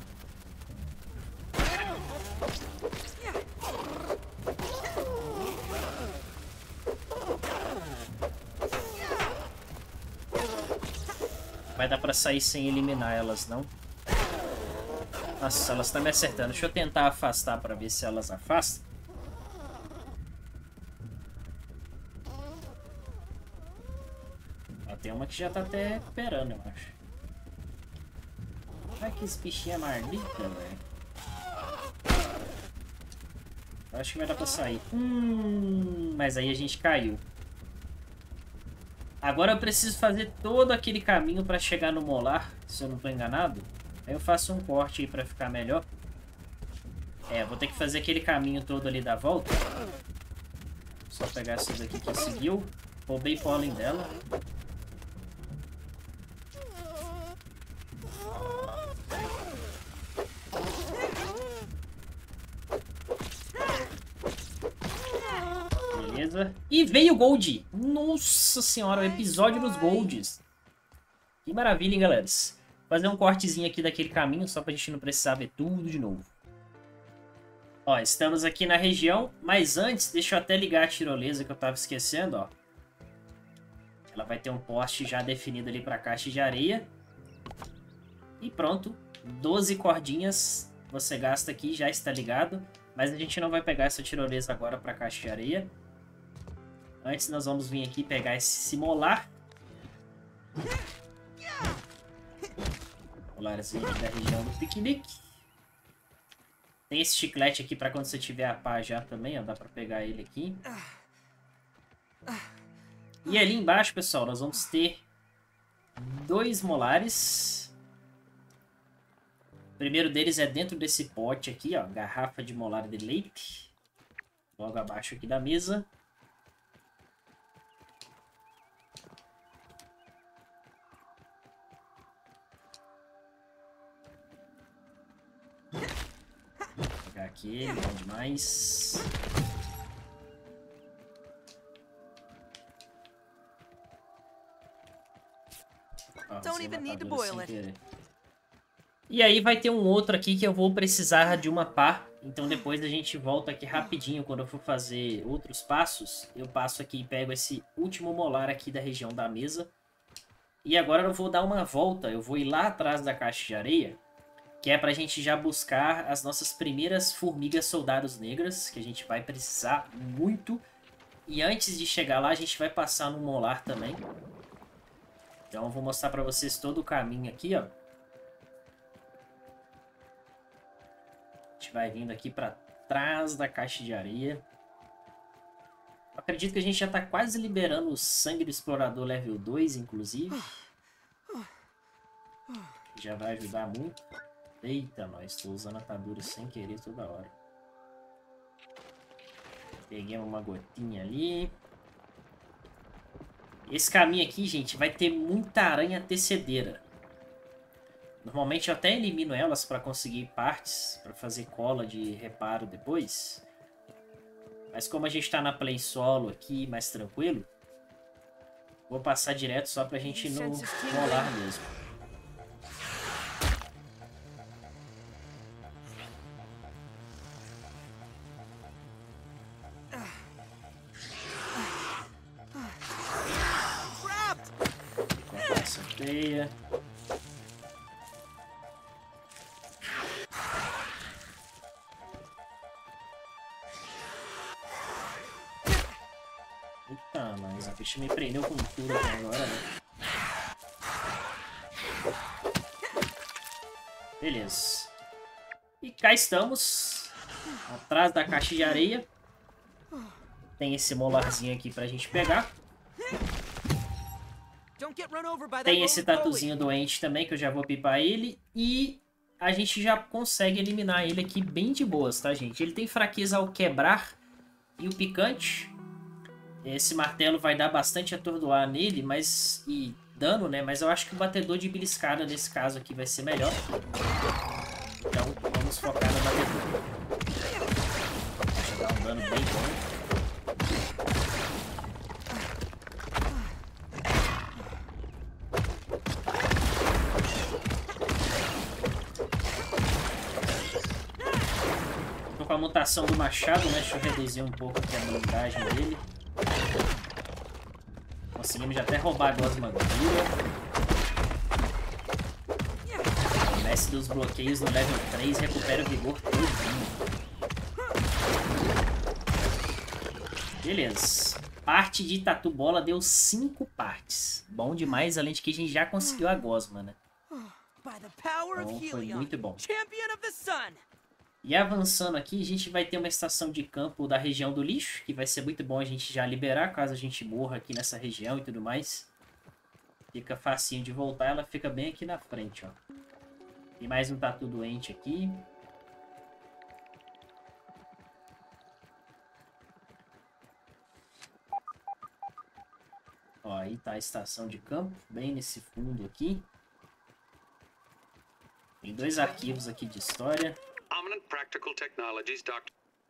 Vai dar pra sair sem eliminar elas, não? Nossa, elas estão me acertando. Deixa eu tentar afastar pra ver se elas afastam. Ó, tem uma que já tá até recuperando, eu acho. Ai, que esse bichinho é mardita, velho. Acho que vai dar pra sair. Mas aí a gente caiu. Agora eu preciso fazer todo aquele caminho pra chegar no molar, se eu não tô enganado. Aí eu faço um corte aí pra ficar melhor. Vou ter que fazer aquele caminho todo ali da volta. Só pegar essa daqui que seguiu. Roubei pólen dela. Beleza. E veio o Gold. Nossa senhora, o episódio dos Golds. Que maravilha, hein, galera. Vou fazer um cortezinho aqui daquele caminho, só pra gente não precisar ver tudo de novo. Ó, estamos aqui na região, mas antes, deixa eu até ligar a tirolesa que eu tava esquecendo, ó. Ela vai ter um poste já definido ali pra caixa de areia. E pronto, 12 cordinhas você gasta aqui, já está ligado. Mas a gente não vai pegar essa tirolesa agora pra caixa de areia. Antes nós vamos vir aqui pegar esse molar. Molarzinho aqui da região do piquenique. Tem esse chiclete aqui pra quando você tiver a pá já também, ó. Dá pra pegar ele aqui. E ali embaixo, pessoal, nós vamos ter 2 molares. O primeiro deles é dentro desse pote aqui, ó. Garrafa de molar de leite. Logo abaixo aqui da mesa. Aqui, bom demais. Don't even need to boil it. E aí vai ter um outro aqui que eu vou precisar de uma pá. Então depois a gente volta aqui rapidinho. Quando eu for fazer outros passos, eu passo aqui e pego esse último molar aqui da região da mesa. E agora eu vou dar uma volta. Eu vou ir lá atrás da caixa de areia, que é pra gente já buscar as nossas primeiras formigas soldados negras, que a gente vai precisar muito. E antes de chegar lá, a gente vai passar no molar também. Então eu vou mostrar pra vocês todo o caminho aqui, ó. A gente vai vindo aqui pra trás da caixa de areia. Eu acredito que a gente já tá quase liberando o sangue do explorador level 2, inclusive. Já vai ajudar muito. Eita, nós, tô usando atadura sem querer toda hora. Peguei uma gotinha ali. Esse caminho aqui, gente, vai ter muita aranha tecedeira. Normalmente eu até elimino elas para conseguir partes, para fazer cola de reparo depois. Mas como a gente tá na play solo aqui, mais tranquilo, vou passar direto só pra gente não rolar mesmo. Teia. Eita, mas a bicha me prendeu com tudo até agora, né? Beleza. E cá estamos. Atrás da caixa de areia. Tem esse molarzinho aqui pra gente pegar. Tem esse tatuzinho doente também, que eu já vou pipar ele. E a gente já consegue eliminar ele aqui bem de boas, tá, gente? Ele tem fraqueza ao quebrar e o picante. Esse martelo vai dar bastante atordoar nele, mas... e dano, né? Mas eu acho que o batedor de beliscada nesse caso aqui vai ser melhor. Então vamos focar no batedor. Vai dar um dano bem bom. Com a mutação do machado, né? Deixa eu reduzir um pouco aqui a blindagem dele. Conseguimos já até roubar a gosma dura. O mestre dos bloqueios no level 3 recupera o vigor todinho. Beleza. Parte de Tatu Bola deu 5 partes. Bom demais, além de que a gente já conseguiu a gosma, né? Então foi muito bom. E avançando aqui, a gente vai ter uma estação de campo da região do lixo, que vai ser muito bom a gente já liberar, caso a gente morra aqui nessa região e tudo mais. Fica facinho de voltar, ela fica bem aqui na frente, ó. Tem mais um tatu doente aqui. Ó, aí tá a estação de campo, bem nesse fundo aqui. Tem 2 arquivos aqui de história. Ominent Practical Technologies, Dr.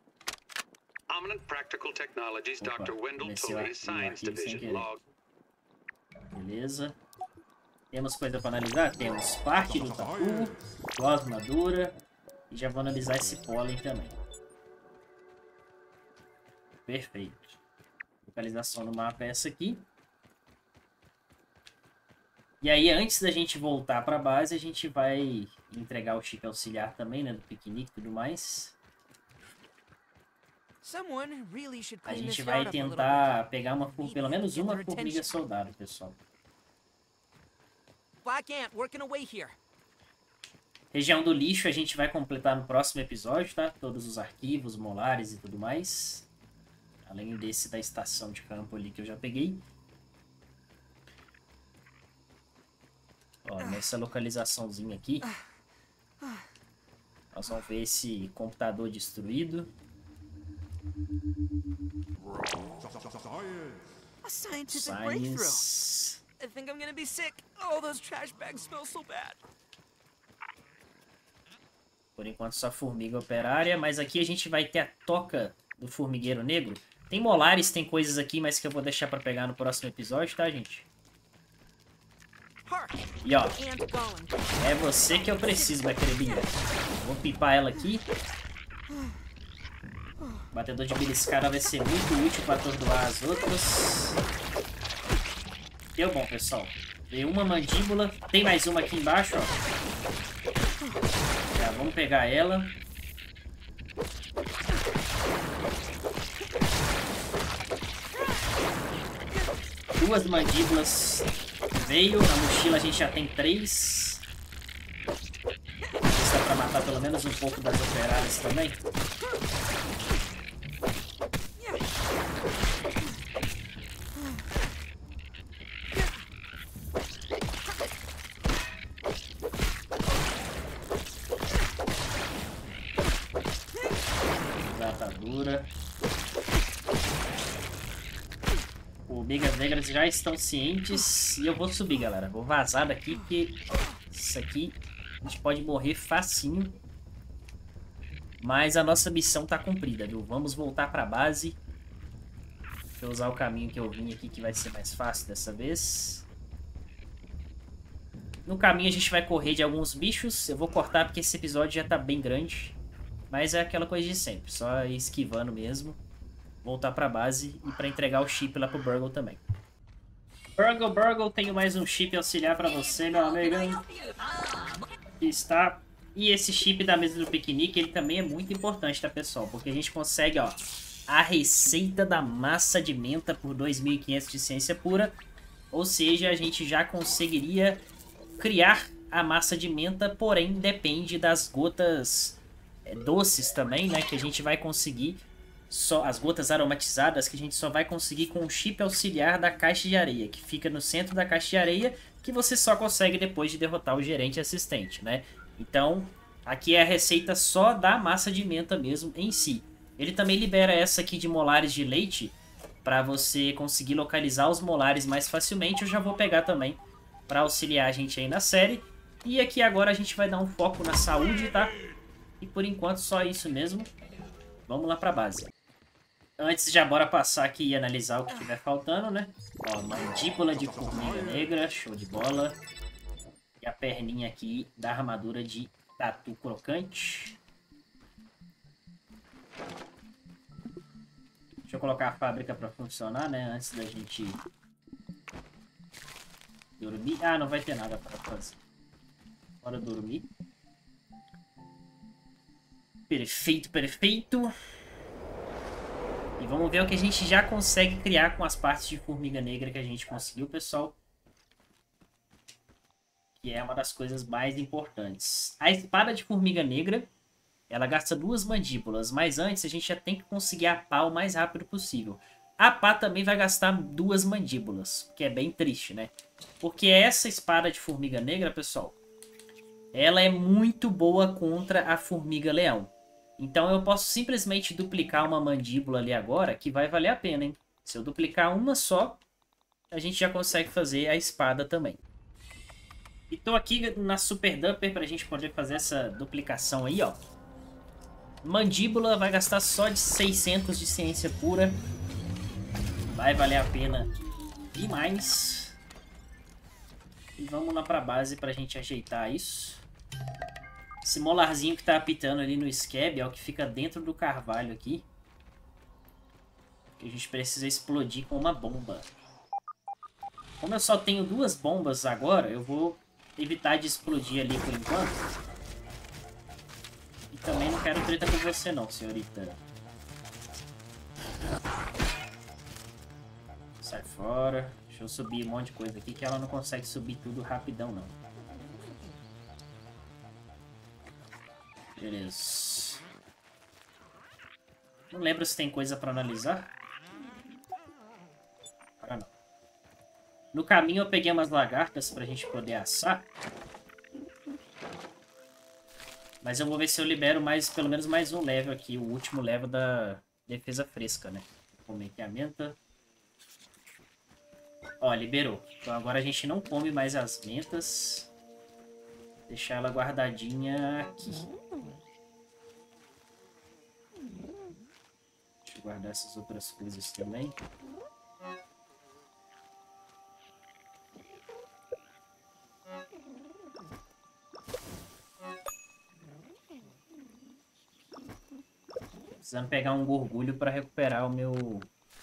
Opa, Wendell comecei o Tully, arquivo Science sem Division, querer. log. Beleza. Temos coisa para analisar? Temos parte do tatu, gosma madura. E já vou analisar esse pólen também. Perfeito. Localização no mapa é essa aqui. E aí, antes da gente voltar para a base, a gente vai entregar o chip auxiliar também, né? Do piquenique e tudo mais. A gente vai tentar pegar pelo menos uma formiga soldado, pessoal. Região do lixo a gente vai completar no próximo episódio, tá? Todos os arquivos, molares e tudo mais. Além desse da estação de campo ali que eu já peguei. Ó, nessa localizaçãozinha aqui. Nós vamos ver esse computador destruído. Science. I think I'm gonna be sick. Oh, those trash bags smell so bad. Por enquanto só formiga operária, mas aqui a gente vai ter a toca do formigueiro negro. Tem molares, tem coisas aqui, mas que eu vou deixar pra pegar no próximo episódio, tá, gente? E ó, é você que eu preciso, Bacrebinha. Vou pipar ela aqui. O batedor de beliscada vai ser muito útil pra atordoar as outras. Deu bom, pessoal. Veio uma mandíbula. Tem mais uma aqui embaixo, ó. Já vamos pegar ela. Duas mandíbulas. Veio. Na mochila a gente já tem 3. Isso dá pra matar pelo menos um pouco das operárias também. Formigas negras já estão cientes. E eu vou subir, galera. Vou vazar daqui, porque isso aqui a gente pode morrer facinho. Mas a nossa missão tá cumprida, viu? Vamos voltar pra base. Deixa eu usar o caminho que eu vim aqui, que vai ser mais fácil dessa vez. No caminho a gente vai correr de alguns bichos. Eu vou cortar porque esse episódio já tá bem grande. Mas é aquela coisa de sempre, só ir esquivando mesmo. Voltar pra base e pra entregar o chip lá pro Burgle também. Burgle, tenho mais um chip auxiliar pra você, meu amigo. Aqui está. E esse chip da mesa do piquenique, ele também é muito importante, tá, pessoal? Porque a gente consegue, ó, a receita da massa de menta por 2.500 de ciência pura. Ou seja, a gente já conseguiria criar a massa de menta, porém depende das gotas doces também, né? Que a gente vai conseguir, só as gotas aromatizadas, que a gente só vai conseguir com o chip auxiliar da caixa de areia, que fica no centro da caixa de areia, que você só consegue depois de derrotar o gerente assistente, né? Então, aqui é a receita só da massa de menta mesmo em si. Ele também libera essa aqui de molares de leite, para você conseguir localizar os molares mais facilmente. Eu já vou pegar também para auxiliar a gente aí na série. E aqui agora a gente vai dar um foco na saúde, tá? E por enquanto só isso mesmo. Vamos lá pra base. Antes já bora passar aqui e analisar o que tiver faltando, né? Ó, mandíbula de formiga negra, show de bola. E a perninha aqui da armadura de tatu crocante. Deixa eu colocar a fábrica pra funcionar, né? Antes da gente dormir. Ah, não vai ter nada pra fazer. Bora dormir. Perfeito, perfeito. E vamos ver o que a gente já consegue criar com as partes de formiga negra que a gente conseguiu, pessoal. Que é uma das coisas mais importantes. A espada de formiga negra, ela gasta 2 mandíbulas, mas antes a gente já tem que conseguir a pá o mais rápido possível. A pá também vai gastar 2 mandíbulas, que é bem triste, né? Porque essa espada de formiga negra, pessoal, ela é muito boa contra a formiga-leão. Então eu posso simplesmente duplicar uma mandíbula ali agora, que vai valer a pena, hein? Se eu duplicar uma só, a gente já consegue fazer a espada também. E tô aqui na Super Dumper pra gente poder fazer essa duplicação aí, ó. Mandíbula vai gastar só de 600 de ciência pura. Vai valer a pena demais. E vamos lá pra base pra gente ajeitar isso. Esse molarzinho que tá apitando ali no Scab é o que fica dentro do carvalho aqui. Que a gente precisa explodir com uma bomba. Como eu só tenho 2 bombas agora, eu vou evitar de explodir ali por enquanto. E também não quero treta com você não, senhorita. Sai fora. Deixa eu subir um monte de coisa aqui que ela não consegue subir tudo rapidão não. Beleza. Não lembro se tem coisa pra analisar. Ah, não. No caminho eu peguei umas lagartas pra gente poder assar. Mas eu vou ver se eu libero pelo menos mais um level aqui. O último level da defesa fresca, né? Vou comer aqui a menta. Ó, liberou. Então agora a gente não come mais as mentas. Deixar ela guardadinha aqui. Deixa eu guardar essas outras coisas também. Precisando pegar um gorgulho para recuperar o meu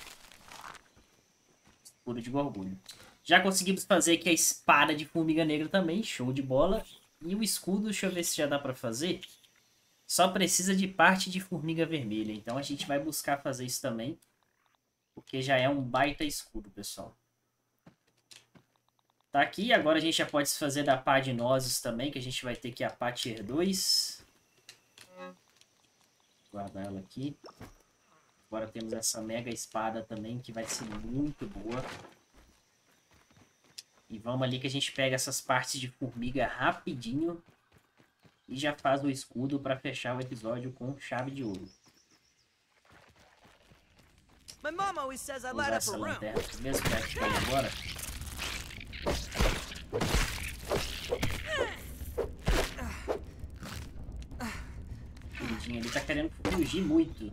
escudo de gorgulho. Já conseguimos fazer aqui a espada de formiga negra também. Show de bola. E o escudo, deixa eu ver se já dá para fazer. Só precisa de parte de formiga vermelha. Então a gente vai buscar fazer isso também. Porque já é um baita escudo, pessoal. Tá aqui. Agora a gente já pode se fazer da pá de nozes também. Que a gente vai ter que a pá tier 2. Guardar ela aqui. Agora temos essa mega espada também, que vai ser muito boa. E vamos ali que a gente pega essas partes de formiga rapidinho. E já faz o escudo para fechar o episódio com chave de ouro. Vou usar essa lanterna aqui mesmo, vai ficar aí agora. Ele tá querendo fugir muito.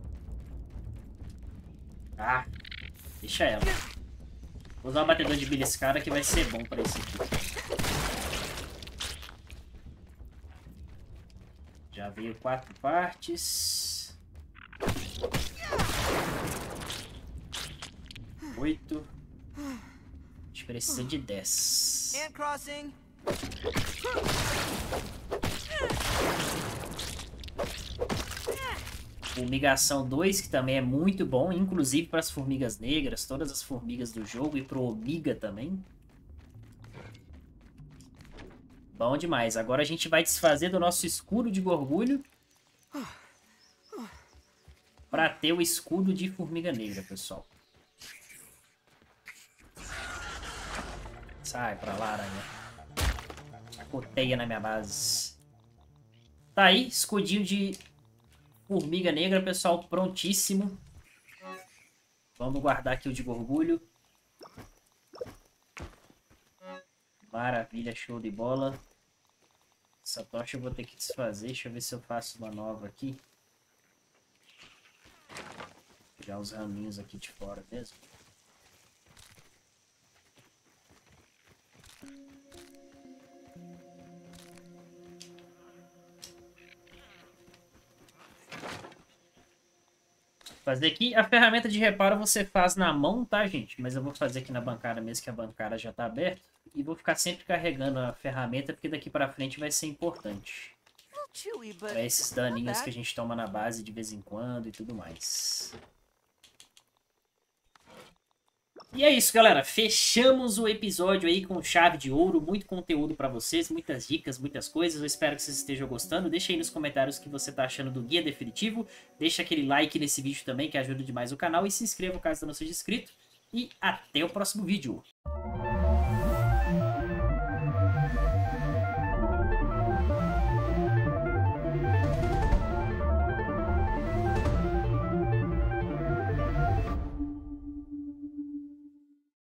Ah, deixa ela. Vou usar o batedor de beliscada que vai ser bom pra esse aqui. Já veio 4 partes. 8. A gente precisa de 10. Fumigação 2, que também é muito bom, inclusive para as formigas negras, todas as formigas do jogo e pro Omega também. Bom demais. Agora a gente vai desfazer do nosso escudo de gorgulho para ter o escudo de formiga negra, pessoal. Sai pra lá, aranha. Acoteia na minha base. Tá aí, escudinho de formiga negra, pessoal, prontíssimo. Vamos guardar aqui o de gorgulho. Maravilha, show de bola. Essa tocha eu vou ter que desfazer. Deixa eu ver se eu faço uma nova aqui. Vou pegar os raminhos aqui de fora mesmo. Fazer aqui, a ferramenta de reparo você faz na mão, tá, gente? Mas eu vou fazer aqui na bancada mesmo, que a bancada já tá aberta. E vou ficar sempre carregando a ferramenta, porque daqui pra frente vai ser importante. Pra esses daninhos que a gente toma na base de vez em quando e tudo mais. E é isso, galera. Fechamos o episódio aí com chave de ouro. Muito conteúdo pra vocês, muitas dicas, muitas coisas. Eu espero que vocês estejam gostando. Deixa aí nos comentários o que você tá achando do guia definitivo. Deixa aquele like nesse vídeo também, que ajuda demais o canal. E se inscreva caso não seja inscrito. E até o próximo vídeo.